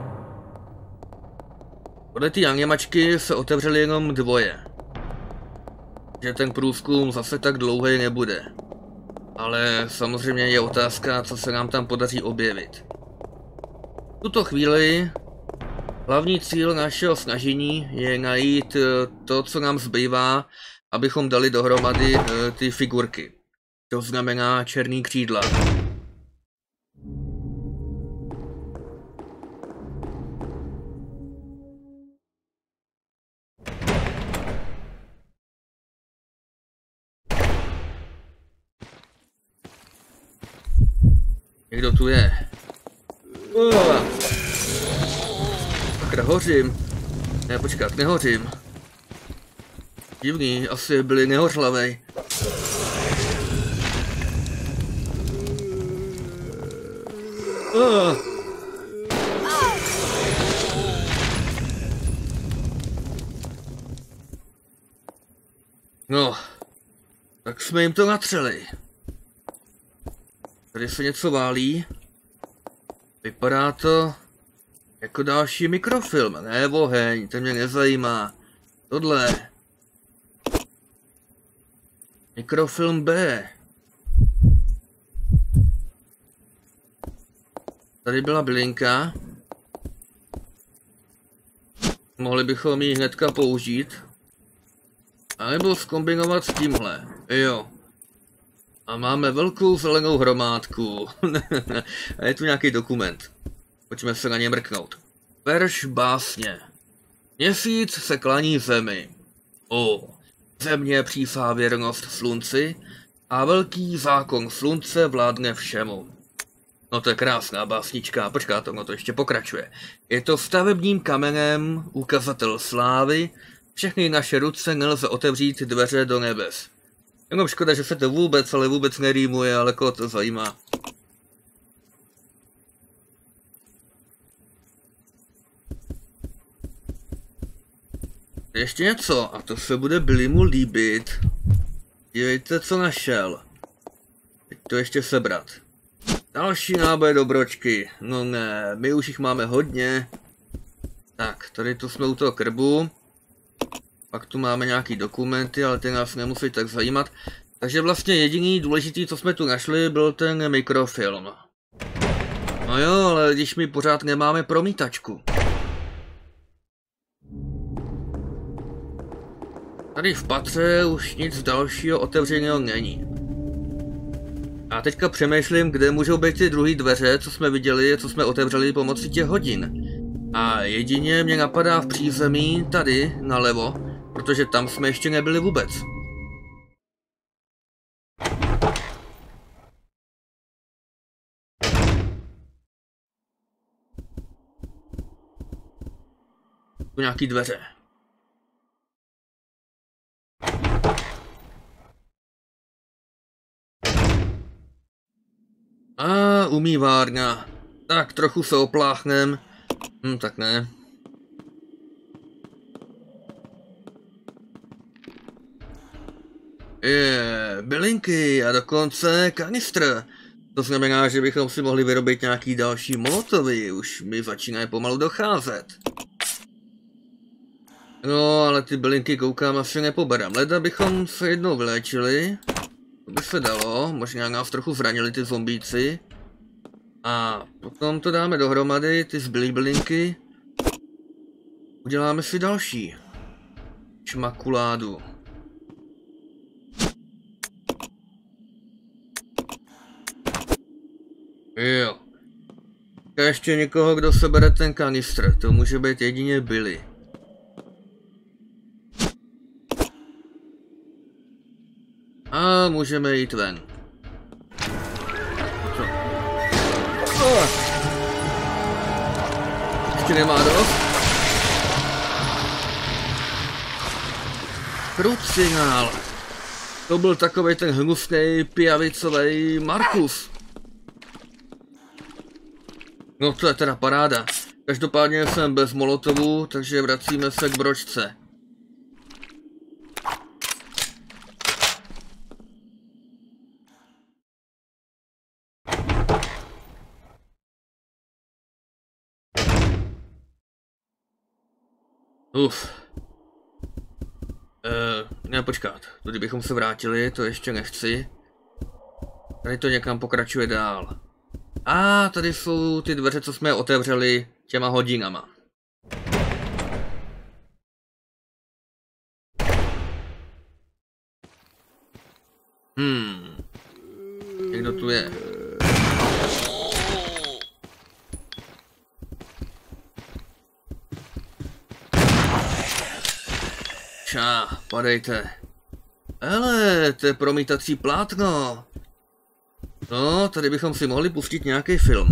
Podle té anjemačky se otevřely jenom dvoje. Že ten průzkum zase tak dlouhý nebude. Ale samozřejmě je otázka, co se nám tam podaří objevit. V tuto chvíli hlavní cíl našeho snažení je najít to, co nám zbývá, abychom dali dohromady ty figurky. To znamená černý křídla. Někdo tu je? Sakra, hořím. Ne, počkat, nehořím. Divný, asi byli nehořlavej. No, tak jsme jim to natřeli. Tady se něco válí. Vypadá to jako další mikrofilm. Ne, oheň, ten mě nezajímá. Tohle. Mikrofilm B. Tady byla bylinka. Mohli bychom ji hnedka použít. A nebo zkombinovat s tímhle. Jo. A máme velkou zelenou hromádku. A je tu nějaký dokument. Pojďme se na ně mrknout. Verš básně. Měsíc se klaní zemi. Země přísá věrnost slunci a velký zákon slunce vládne všemu. No to je krásná básnička, počkáte, no to ještě pokračuje. Je to stavebním kamenem ukazatel slávy, všechny naše ruce nelze otevřít dveře do nebes. Jenom škoda, že se to vůbec, ale vůbec nerýmuje, ale koho to zajímá. Ještě něco, a to se bude Billymu líbit. Dívejte, co našel. Teď to ještě sebrat. Další náboj do bročky. No ne, my už jich máme hodně. Tak, tady tu jsme u toho krbu. Pak tu máme nějaký dokumenty, ale ty nás nemusí tak zajímat. Takže vlastně jediný důležitý, co jsme tu našli, byl ten mikrofilm. No jo, ale když my pořád nemáme promítačku. Tady v patře už nic dalšího otevřeného není. A teďka přemýšlím, kde můžou být ty druhé dveře, co jsme viděli, co jsme otevřeli pomocí těch hodin. A jedině mě napadá v přízemí tady nalevo, protože tam jsme ještě nebyli vůbec. Tu nějaký dveře. A umývárna. Tak trochu se opláchnem. Tak ne. Bylinky a dokonce kanistr. To znamená, že bychom si mohli vyrobit nějaký další molotovy. Už mi začínají pomalu docházet. No, ale ty bylinky koukám asi nepoberám. Leda bychom se jednou vyléčili. To by se dalo, možná nás trochu zranili ty zombíci. A potom to dáme dohromady, ty zbylý bylinky. Uděláme si další šmakuládu. Jo. A ještě někoho, kdo sebere ten kanistr, to může být jedině Billy. A můžeme jít ven. Co? Ještě nemá dost? Krucinál. To byl takovej ten hnusnej, pijavicovej Markus. No to je teda paráda. Každopádně jsem bez molotovu, takže vracíme se k bročce. Ne, počkat. Kdybychom se vrátili, to ještě nechci. Tady to někam pokračuje dál. A tady jsou ty dveře, co jsme otevřeli těma hodinama. Někdo tu je? Padejte. Hele, to je promítací plátno. No, tady bychom si mohli pustit nějaký film.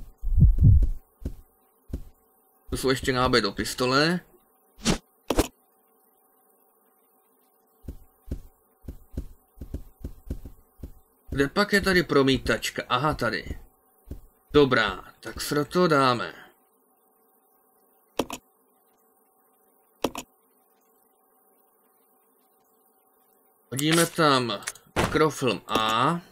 Tu jsou ještě náboj do pistole. Kde pak je tady promítačka? Aha, tady. Dobrá, tak se do toho dáme. Hodíme tam mikrofilm A.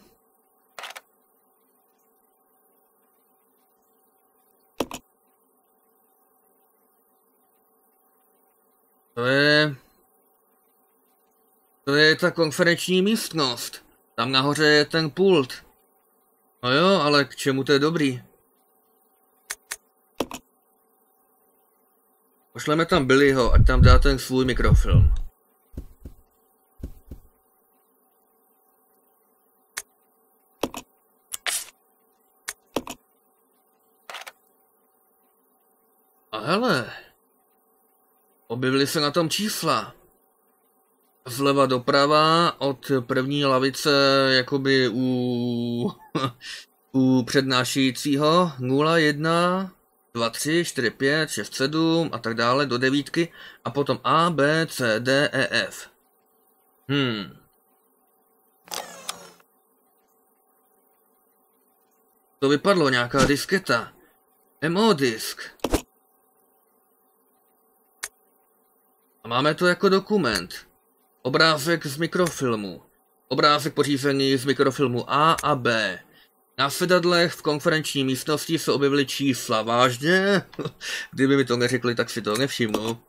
To je ta konferenční místnost. Tam nahoře je ten pult. No jo, ale k čemu to je dobrý? Pošleme tam Billyho, ať tam dá ten svůj mikrofilm. A hele, objevily se na tom čísla. Zleva doprava od první lavice jakoby u přednášejícího 0, 1, 2, 3, 4, 5, 6, 7 a tak dále do devítky a potom A, B, C, D, E, F. To vypadlo, nějaká disketa. MO disk. A máme to jako dokument. Obrázek z mikrofilmu. Obrázek pořízený z mikrofilmu A a B. Na sedadlech v konferenční místnosti se objevily čísla. Vážně? Kdyby mi to neřekli, tak si to nevšimnu.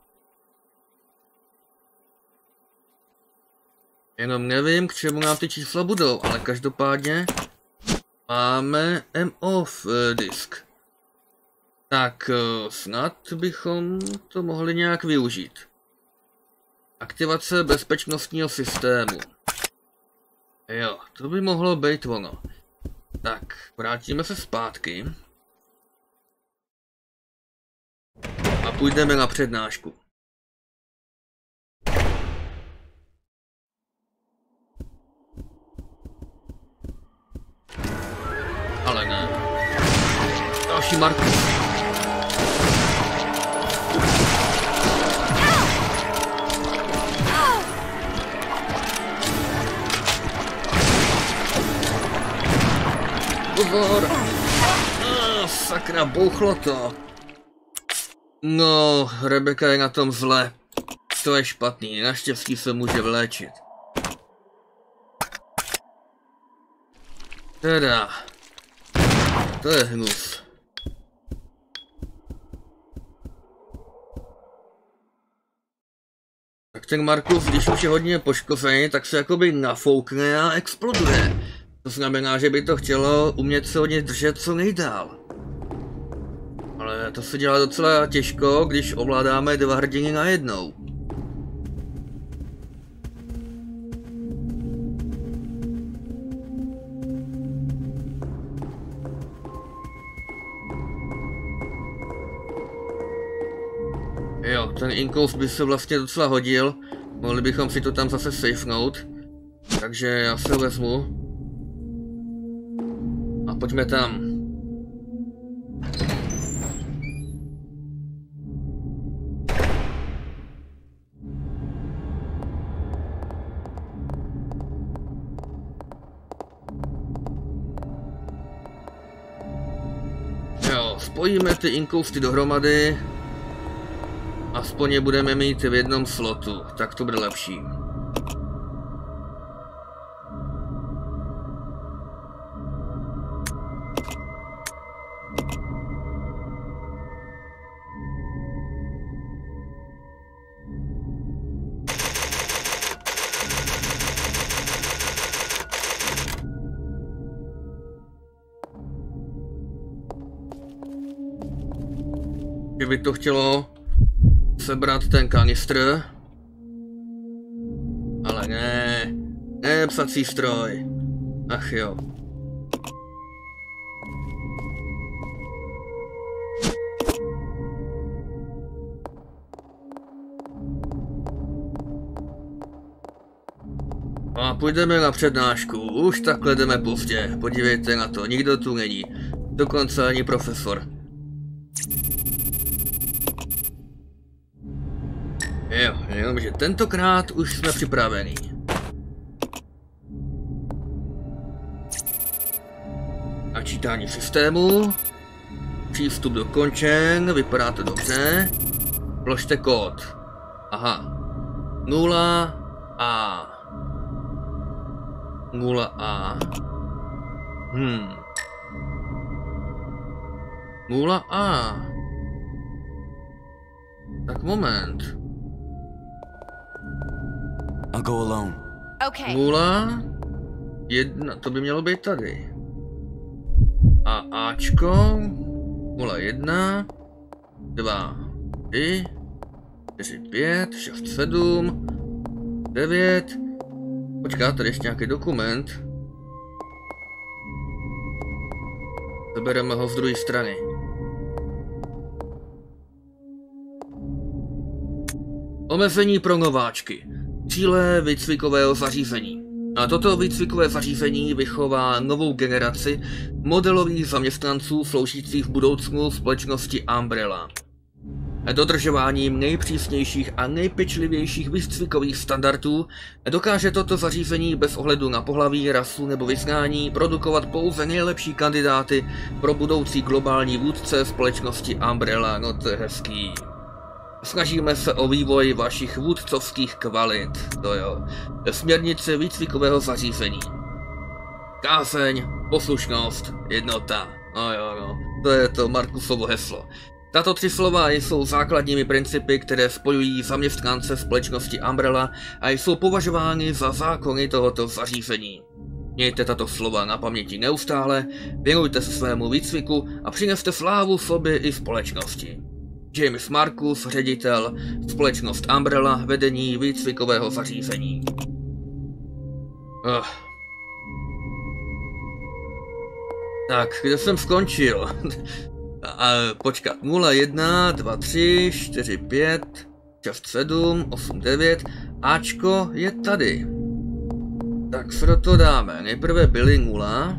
Jenom nevím, k čemu nám ty čísla budou, ale každopádně máme MO disk. Tak snad bychom to mohli nějak využít. Aktivace bezpečnostního systému. Jo, to by mohlo být ono. Tak, vrátíme se zpátky. A půjdeme na přednášku. Ale ne. Další Markus. Pozor! Sakra, bouchlo to. No, Rebecca je na tom zle. To je špatný, naštěstí se může vléčit. Teda. To je hnus. Tak ten Markus, když už je hodně poškozený, tak se jakoby nafoukne a exploduje. To znamená, že by to chtělo umět se od něj držet co nejdál. Ale to se dělá docela těžko, když ovládáme 2 hrdiny najednou. Jo, ten inkoust by se vlastně docela hodil. Mohli bychom si to tam zase safenout. Takže já se vezmu. A pojďme tam. Jo, spojíme ty inkousty dohromady. Aspoň je budeme mít v jednom slotu, tak to bude lepší. Kdyby to chtělo sebrat ten kanistr, ale ne, psací stroj, ach jo. A půjdeme na přednášku, už takhle jdeme pozdě, podívejte na to, nikdo tu není, dokonce ani profesor. Jo, jenomže tentokrát už jsme připraveni. Načítání systému. Přístup dokončen, vypadá to dobře. Vložte kód. Aha. 0A. 0A. 0A. Tak moment.
I'll go alone.
Okay.
0, 1, to by mělo být tady. A Ačko, 0, 1, 2, 3, 4, 5, 6, 7, 9. Počká, tady ještě nějaký dokument. Zabereme ho z druhé strany. Omezení pro nováčky. Cíle výcvikového zařízení. A toto výcvikové zařízení vychová novou generaci modelových zaměstnanců sloužících v budoucnu společnosti Umbrella. Dodržováním nejpřísnějších a nejpečlivějších výcvikových standardů dokáže toto zařízení bez ohledu na pohlaví, rasu nebo vyznání produkovat pouze nejlepší kandidáty pro budoucí globální vůdce společnosti Umbrella. No to je hezký. Snažíme se o vývoj vašich vůdcovských kvalit, to jo. Směrnice výcvikového zařízení. Kázeň, poslušnost, jednota. No jo, no. To je to Markusovo heslo. Tato 3 slova jsou základními principy, které spojují zaměstnance společnosti Umbrella a jsou považovány za zákony tohoto zařízení. Mějte tato slova na paměti neustále, věnujte se svému výcviku a přineste slávu sobě i společnosti. James Markus, ředitel, společnost Umbrella, vedení výcvikového zařízení. Tak, kde jsem skončil? Počkat, 0, 1, 2, 3, 4, 5, 6, 7, 8, 9, Ačko je tady. Tak se do toho dáme, nejprve Billy 0.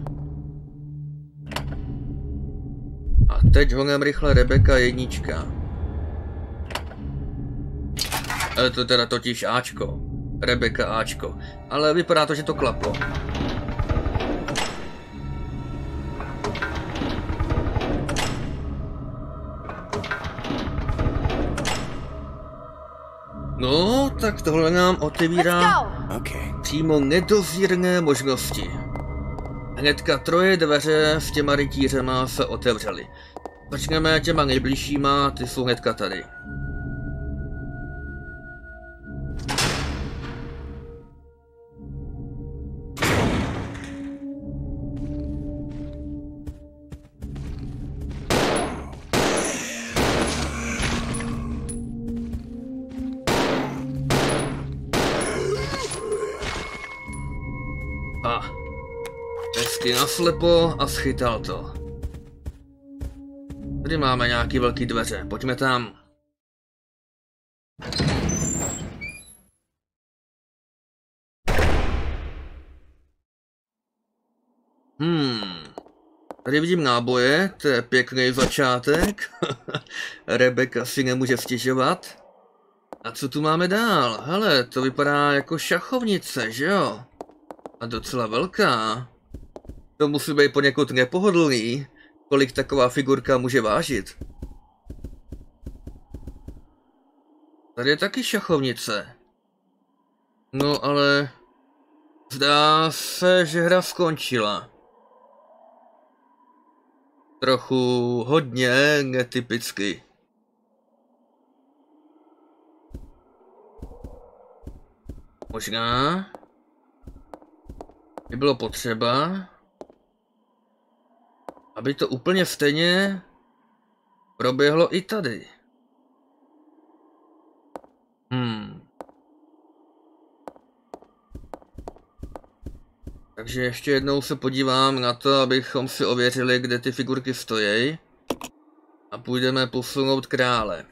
A teď honem rychle Rebecca 1. To teda totiž Ačko. Rebecca Ačko. Ale vypadá to, že to klaplo. No, tak tohle nám otevírá přímo nedozírné možnosti. Hnedka 3 dveře s těma rytířema se otevřely. Začneme těma nejbližšíma, ty jsou hnedka tady. Hezky naslepo a schytal to. Tady máme nějaký velký dveře, pojďme tam. Tady vidím náboje, to je pěkný začátek. Rebecca si nemůže stěžovat. A co tu máme dál? Hele, to vypadá jako šachovnice, že jo? A docela velká. To musí být poněkud nepohodlný, kolik taková figurka může vážit. Tady je taky šachovnice. No ale... zdá se, že hra skončila. Trochu hodně netypicky. Možná by bylo potřeba, aby to úplně stejně proběhlo i tady. Takže ještě jednou se podívám na to, abychom si ověřili, kde ty figurky stojí. A půjdeme posunout krále.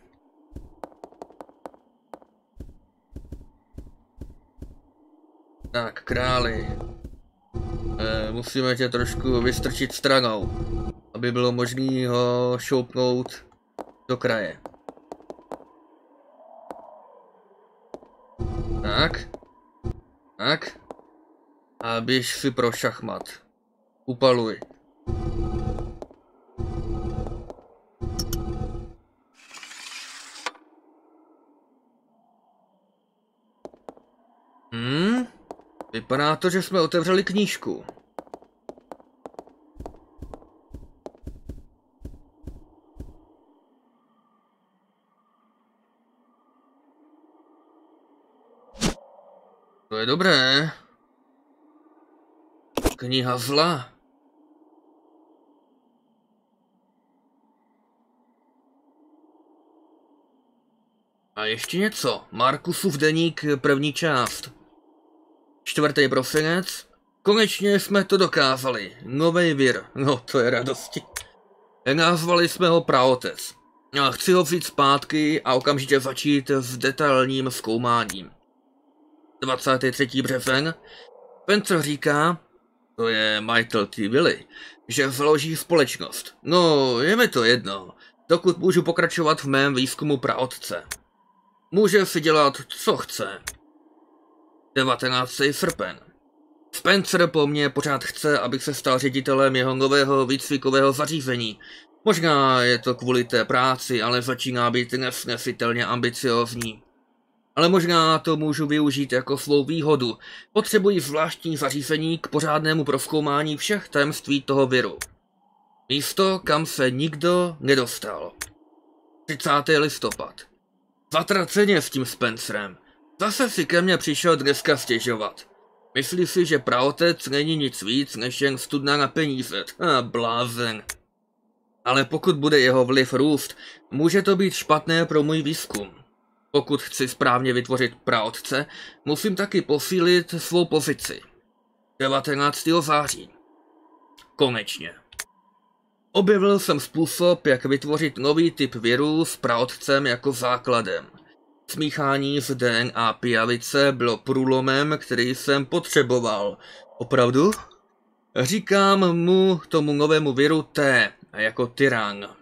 Tak, králi. Musíme tě trošku vystrčit stranou, aby bylo možné ho šoupnout do kraje. Tak. Tak. A běž si pro šachmat. Upaluj. Vypadá to, že jsme otevřeli knížku. To je dobré. Kniha zla. A ještě něco. Markusův deník, první část. 4. prosinec. Konečně jsme to dokázali. Nový vir. No, to je radosti. Nazvali jsme ho Praotec. A chci ho vzít zpátky a okamžitě začít s detailním zkoumáním. 23. březen. Spencer říká, to je Michael T. Willy, že založí společnost. No, je mi to jedno, dokud můžu pokračovat v mém výzkumu praotce. Může si dělat, co chce. 19. srpen. Spencer po mně pořád chce, abych se stal ředitelem jeho nového výcvikového zařízení. Možná je to kvůli té práci, ale začíná být nesnesitelně ambiciózní. Ale možná to můžu využít jako svou výhodu. Potřebuji zvláštní zařízení k pořádnému prozkoumání všech tajemství toho viru. Místo, kam se nikdo nedostal. 30. listopad. Zatraceně s tím Spencerem. Zase si ke mně přišel dneska stěžovat. Myslí si, že praotec není nic víc, než jen studna na peníze. Blázen. Ale pokud bude jeho vliv růst, může to být špatné pro můj výzkum. Pokud chci správně vytvořit praotce, musím taky posílit svou pozici. 19. září. Konečně. Objevil jsem způsob, jak vytvořit nový typ viru s praotcem jako základem. Smíchání z DNA pijavice bylo průlomem, který jsem potřeboval. Opravdu? Říkám mu tomu novému viru T, jako tyran.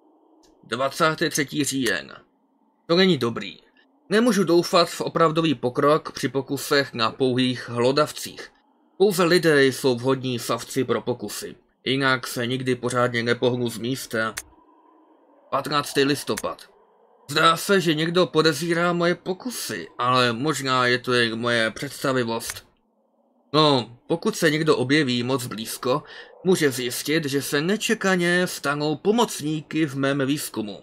23. říjen. To není dobrý. Nemůžu doufat v opravdový pokrok při pokusech na pouhých hlodavcích. Pouze lidé jsou vhodní savci pro pokusy. Jinak se nikdy pořádně nepohnu z místa. 15. listopad. Zdá se, že někdo podezírá moje pokusy, ale možná je to jen moje představivost. No, pokud se někdo objeví moc blízko, může zjistit, že se nečekaně stanou pomocníky v mém výzkumu.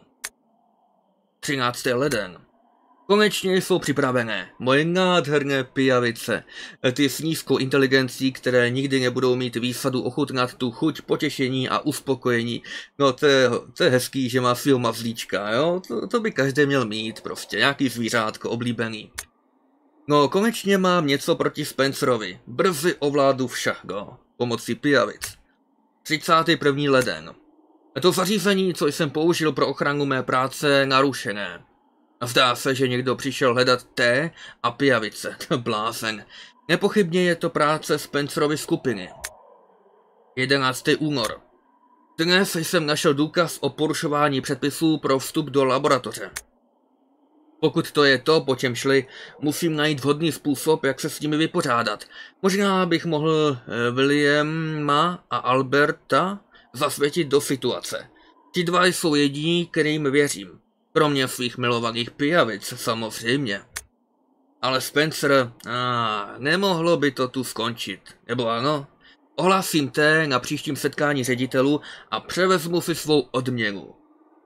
13. leden. Konečně jsou připravené moje nádherné pijavice, ty s nízkou inteligencí, které nikdy nebudou mít výsadu ochutnat tu chuť potěšení a uspokojení. No to je hezký, že má svýho mazlíčka, jo? To by každý měl mít, prostě, nějaký zvířátko oblíbený. No konečně mám něco proti Spencerovi, brzy ovládu však, no. pomocí pijavic. 31. leden. Je to zařízení, co jsem použil pro ochranu mé práce, narušené. Zdá se, že někdo přišel hledat té a pijavice. Blázen. Nepochybně je to práce Spencerovy skupiny. 11. únor. Dnes jsem našel důkaz o porušování předpisů pro vstup do laboratoře. Pokud to je to, po čem šli, musím najít vhodný způsob, jak se s nimi vypořádat. Možná bych mohl Williama a Alberta zasvětit do situace. Ti dva jsou jediní, kterým věřím. Kromě svých milovaných pijavic, samozřejmě. Ale Spencer, nemohlo by to tu skončit. Nebo ano? Ohlásím té na příštím setkání ředitelů a převezmu si svou odměnu.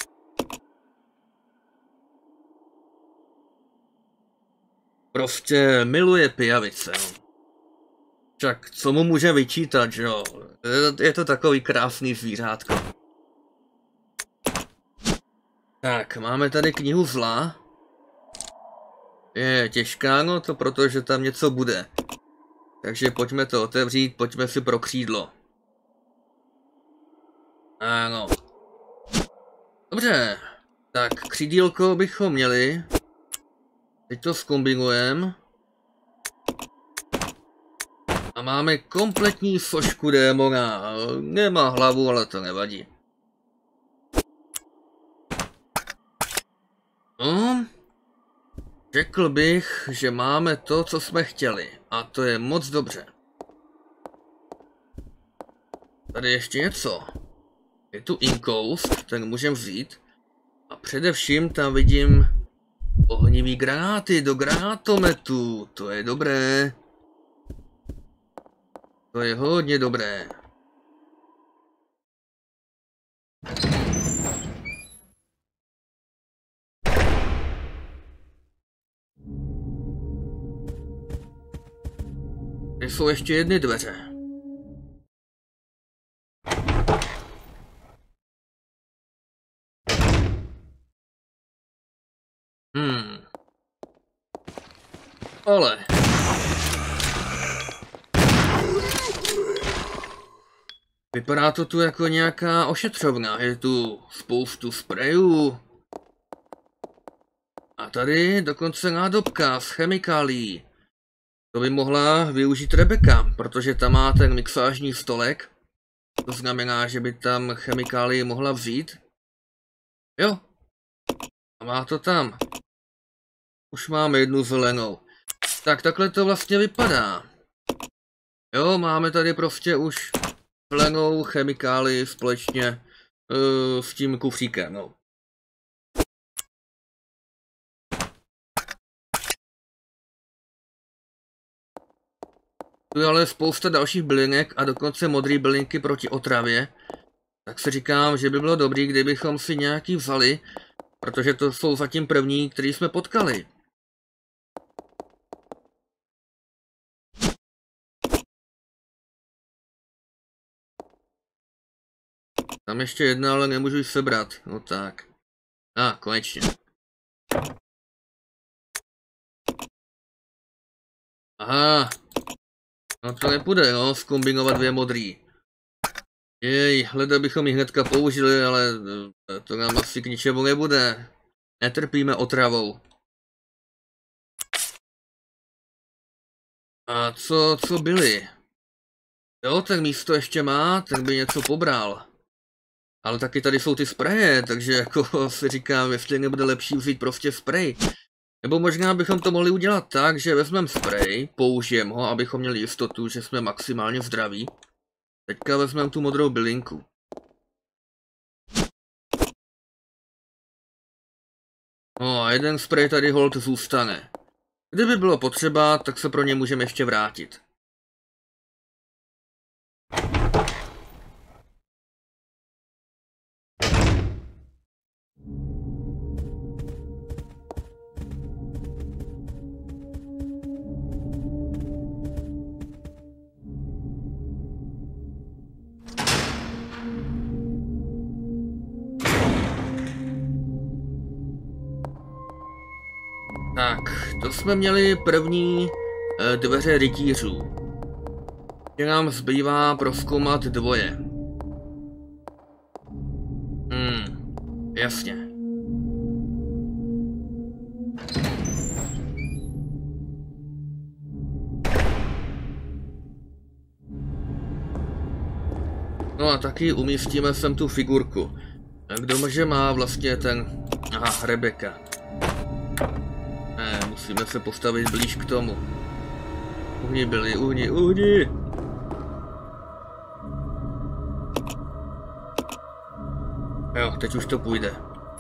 Prostě miluje pijavice. Však co mu může vyčítat, že jo? Je to takový krásný zvířátko. Tak, máme tady knihu zla. Je těžká, no to protože tam něco bude. Takže pojďme to otevřít, pojďme si pro křídlo. Ano. Dobře. Tak, křídílko bychom měli. Teď to zkombinujeme. A máme kompletní sošku démona. Nemá hlavu, ale to nevadí. No, řekl bych, že máme to, co jsme chtěli. A to je moc dobře. Tady ještě něco. Je tu inkoust, ten můžeme vzít. A především tam vidím ohnivý granáty do granátometu. To je dobré. To je hodně dobré. Tady jsou ještě jedny dveře. Ale... vypadá to tu jako nějaká ošetřovna. Je tu spoustu sprejů. A tady dokonce nádobka s chemikálií. To by mohla využít Rebecca, protože tam má ten mixážní stolek. To znamená, že by tam chemikálii mohla vzít. Jo. A má to tam. Už máme jednu zelenou. Tak takhle to vlastně vypadá. Jo, máme tady prostě už zelenou chemikálii společně s tím kufříkem, no. Tu je ale spousta dalších bylinek a dokonce modré bylinky proti otravě. Tak si říkám, že by bylo dobrý, kdybychom si nějaký vzali, protože to jsou zatím první, který jsme potkali. Tam ještě jedna, ale nemůžu ji sebrat. No tak. Konečně. Aha. No to nepůjde, no, zkombinovat dvě modrý. Jej, hleda bychom ji hnedka použili, ale to nám asi k ničemu nebude. Netrpíme otravou. A co byli? Jo, ten místo ještě má, ten by něco pobral. Ale taky tady jsou ty spreje, takže jako si říkám, jestli nebude lepší vzít prostě sprej. Nebo možná bychom to mohli udělat tak, že vezmeme sprej, použijeme ho, abychom měli jistotu, že jsme maximálně zdraví. Teďka vezmeme tu modrou bylinku. No a jeden sprej tady hold zůstane. Kdyby bylo potřeba, tak se pro ně můžeme ještě vrátit. Tak, to jsme měli první dveře rytířů. Že nám zbývá prozkoumat dvoje. Jasně. No a taky umístíme sem tu figurku. Kdo má vlastně ten... Aha, Rebecca. Ne, musíme se postavit blíž k tomu. Uhni byli, uhni! Jo, teď už to půjde.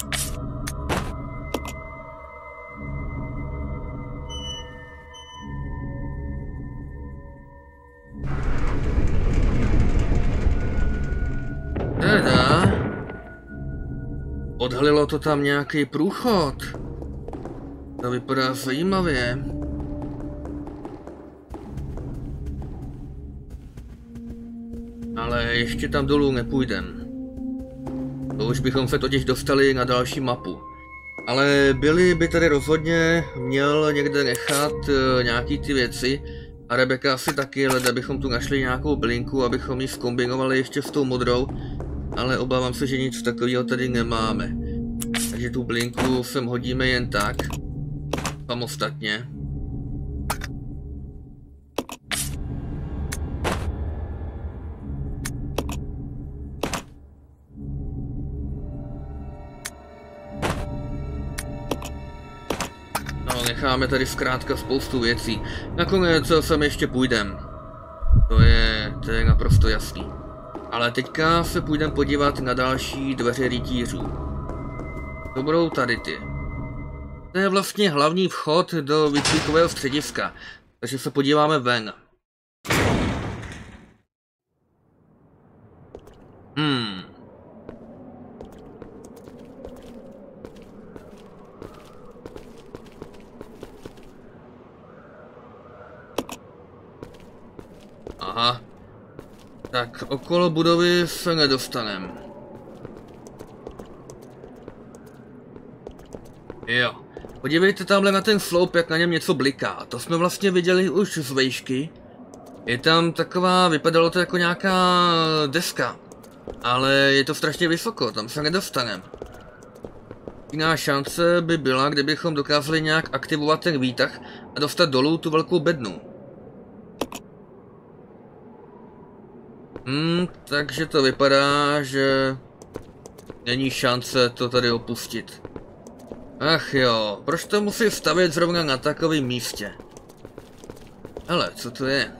Teda. Odhalilo to tam nějaký průchod. To vypadá zajímavě. Ale ještě tam dolů nepůjdem. To už bychom se totiž dostali na další mapu. Ale Billy by tady rozhodně měl někde nechat nějaký ty věci. A Rebecca asi taky, ale bychom tu našli nějakou blinku, abychom ji zkombinovali ještě s tou modrou. Ale obávám se, že nic takového tady nemáme. Takže tu blinku sem hodíme jen tak. Samostatně. No, necháme tady zkrátka spoustu věcí. Nakonec sem ještě půjdem. To je naprosto jasný. Ale teďka se půjdeme podívat na další dveře rytířů. To budou tady ty. To je vlastně hlavní vchod do výcvikového střediska. Takže se podíváme ven. Aha. Tak, okolo budovy se nedostaneme. Jo. Podívejte tamhle na ten sloup, jak na něm něco bliká. To jsme vlastně viděli už z vejšky. Je tam taková, vypadalo to jako nějaká deska. Ale je to strašně vysoko, tam se nedostaneme. Jiná šance by byla, kdybychom dokázali nějak aktivovat ten výtah a dostat dolů tu velkou bednu. Takže to vypadá, že není šance to tady opustit. Ach jo, proč to musí stavět zrovna na takovém místě? Hele, co to je?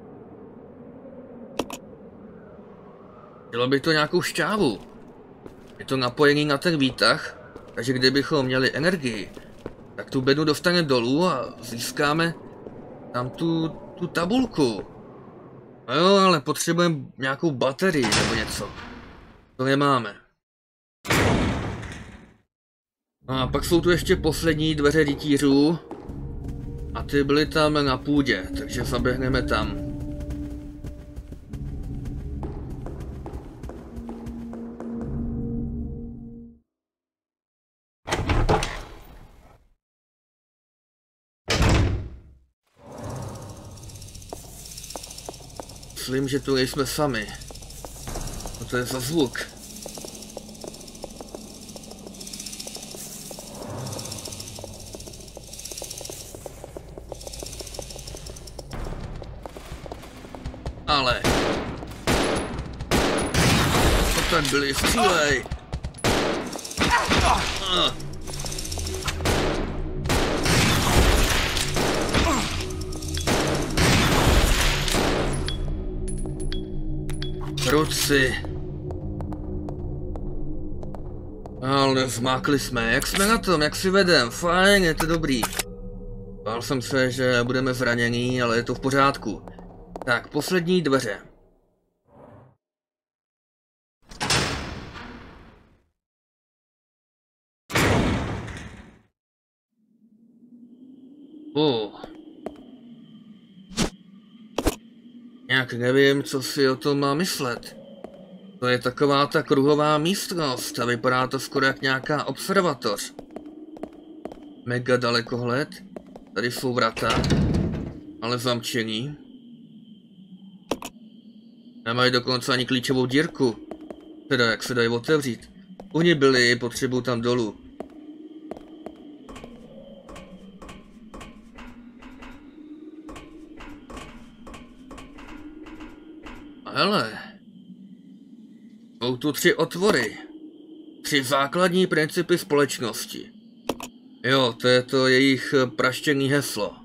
Dělo by to nějakou šťávu. Je to napojený na ten výtah, takže kdybychom měli energii, tak tu bednu dostane dolů a získáme tam tu tabulku. No jo, ale potřebujeme nějakou baterii nebo něco. To nemáme. A pak jsou tu ještě poslední dveře rytířů. A ty byly tam na půdě, takže zaběhneme tam. Myslím, že tu nejsme sami. Co to je za zvuk? Ale... To tak byli, střílej! Ruci. Ale zmákli jsme. Jak jsme na tom? Jak si vedem? Fajn, je to dobrý. Bál jsem se, že budeme zranění, ale je to v pořádku. Tak, poslední dveře. Nějak nevím, co si o tom má myslet. To je taková ta kruhová místnost a vypadá to skoro jak nějaká observatoř. Mega dalekohled. Tady jsou vrata, ale zamčený. Nemají dokonce ani klíčovou dírku. Teda jak se dají otevřít. Oni byli, potřebují tam dolů. Hele. Jsou tu 3 otvory. 3 základní principy společnosti. Jo, to je to jejich praštěný heslo.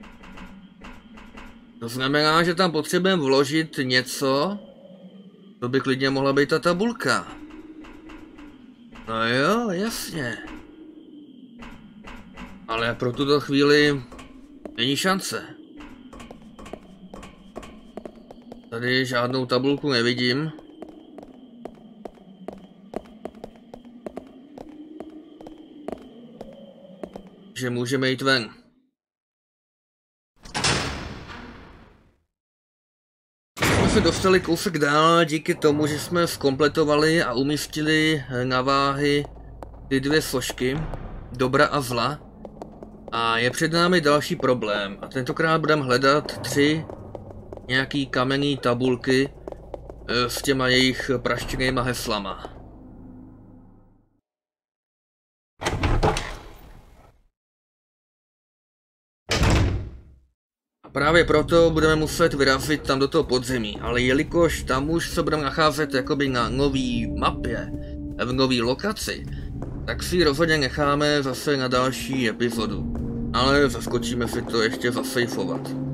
To znamená, že tam potřebujeme vložit něco, to by klidně mohla být ta tabulka. No jo, jasně. Ale pro tuto chvíli není šance. Tady žádnou tabulku nevidím. Že můžeme jít ven. Jsme se dostali kousek dál díky tomu, že jsme zkompletovali a umístili na váhy ty 2 složky, dobra a zla. A je před námi další problém. A tentokrát budeme hledat 3 nějaký kamenný tabulky s těma jejich praštěnýma heslama. A právě proto budeme muset vyrazit tam do toho podzemí, ale jelikož tam už se budeme nacházet jakoby na nový mapě, v nový lokaci, tak si ji rozhodně necháme zase na další epizodu. Ale zaskočíme si to ještě zasejfovat.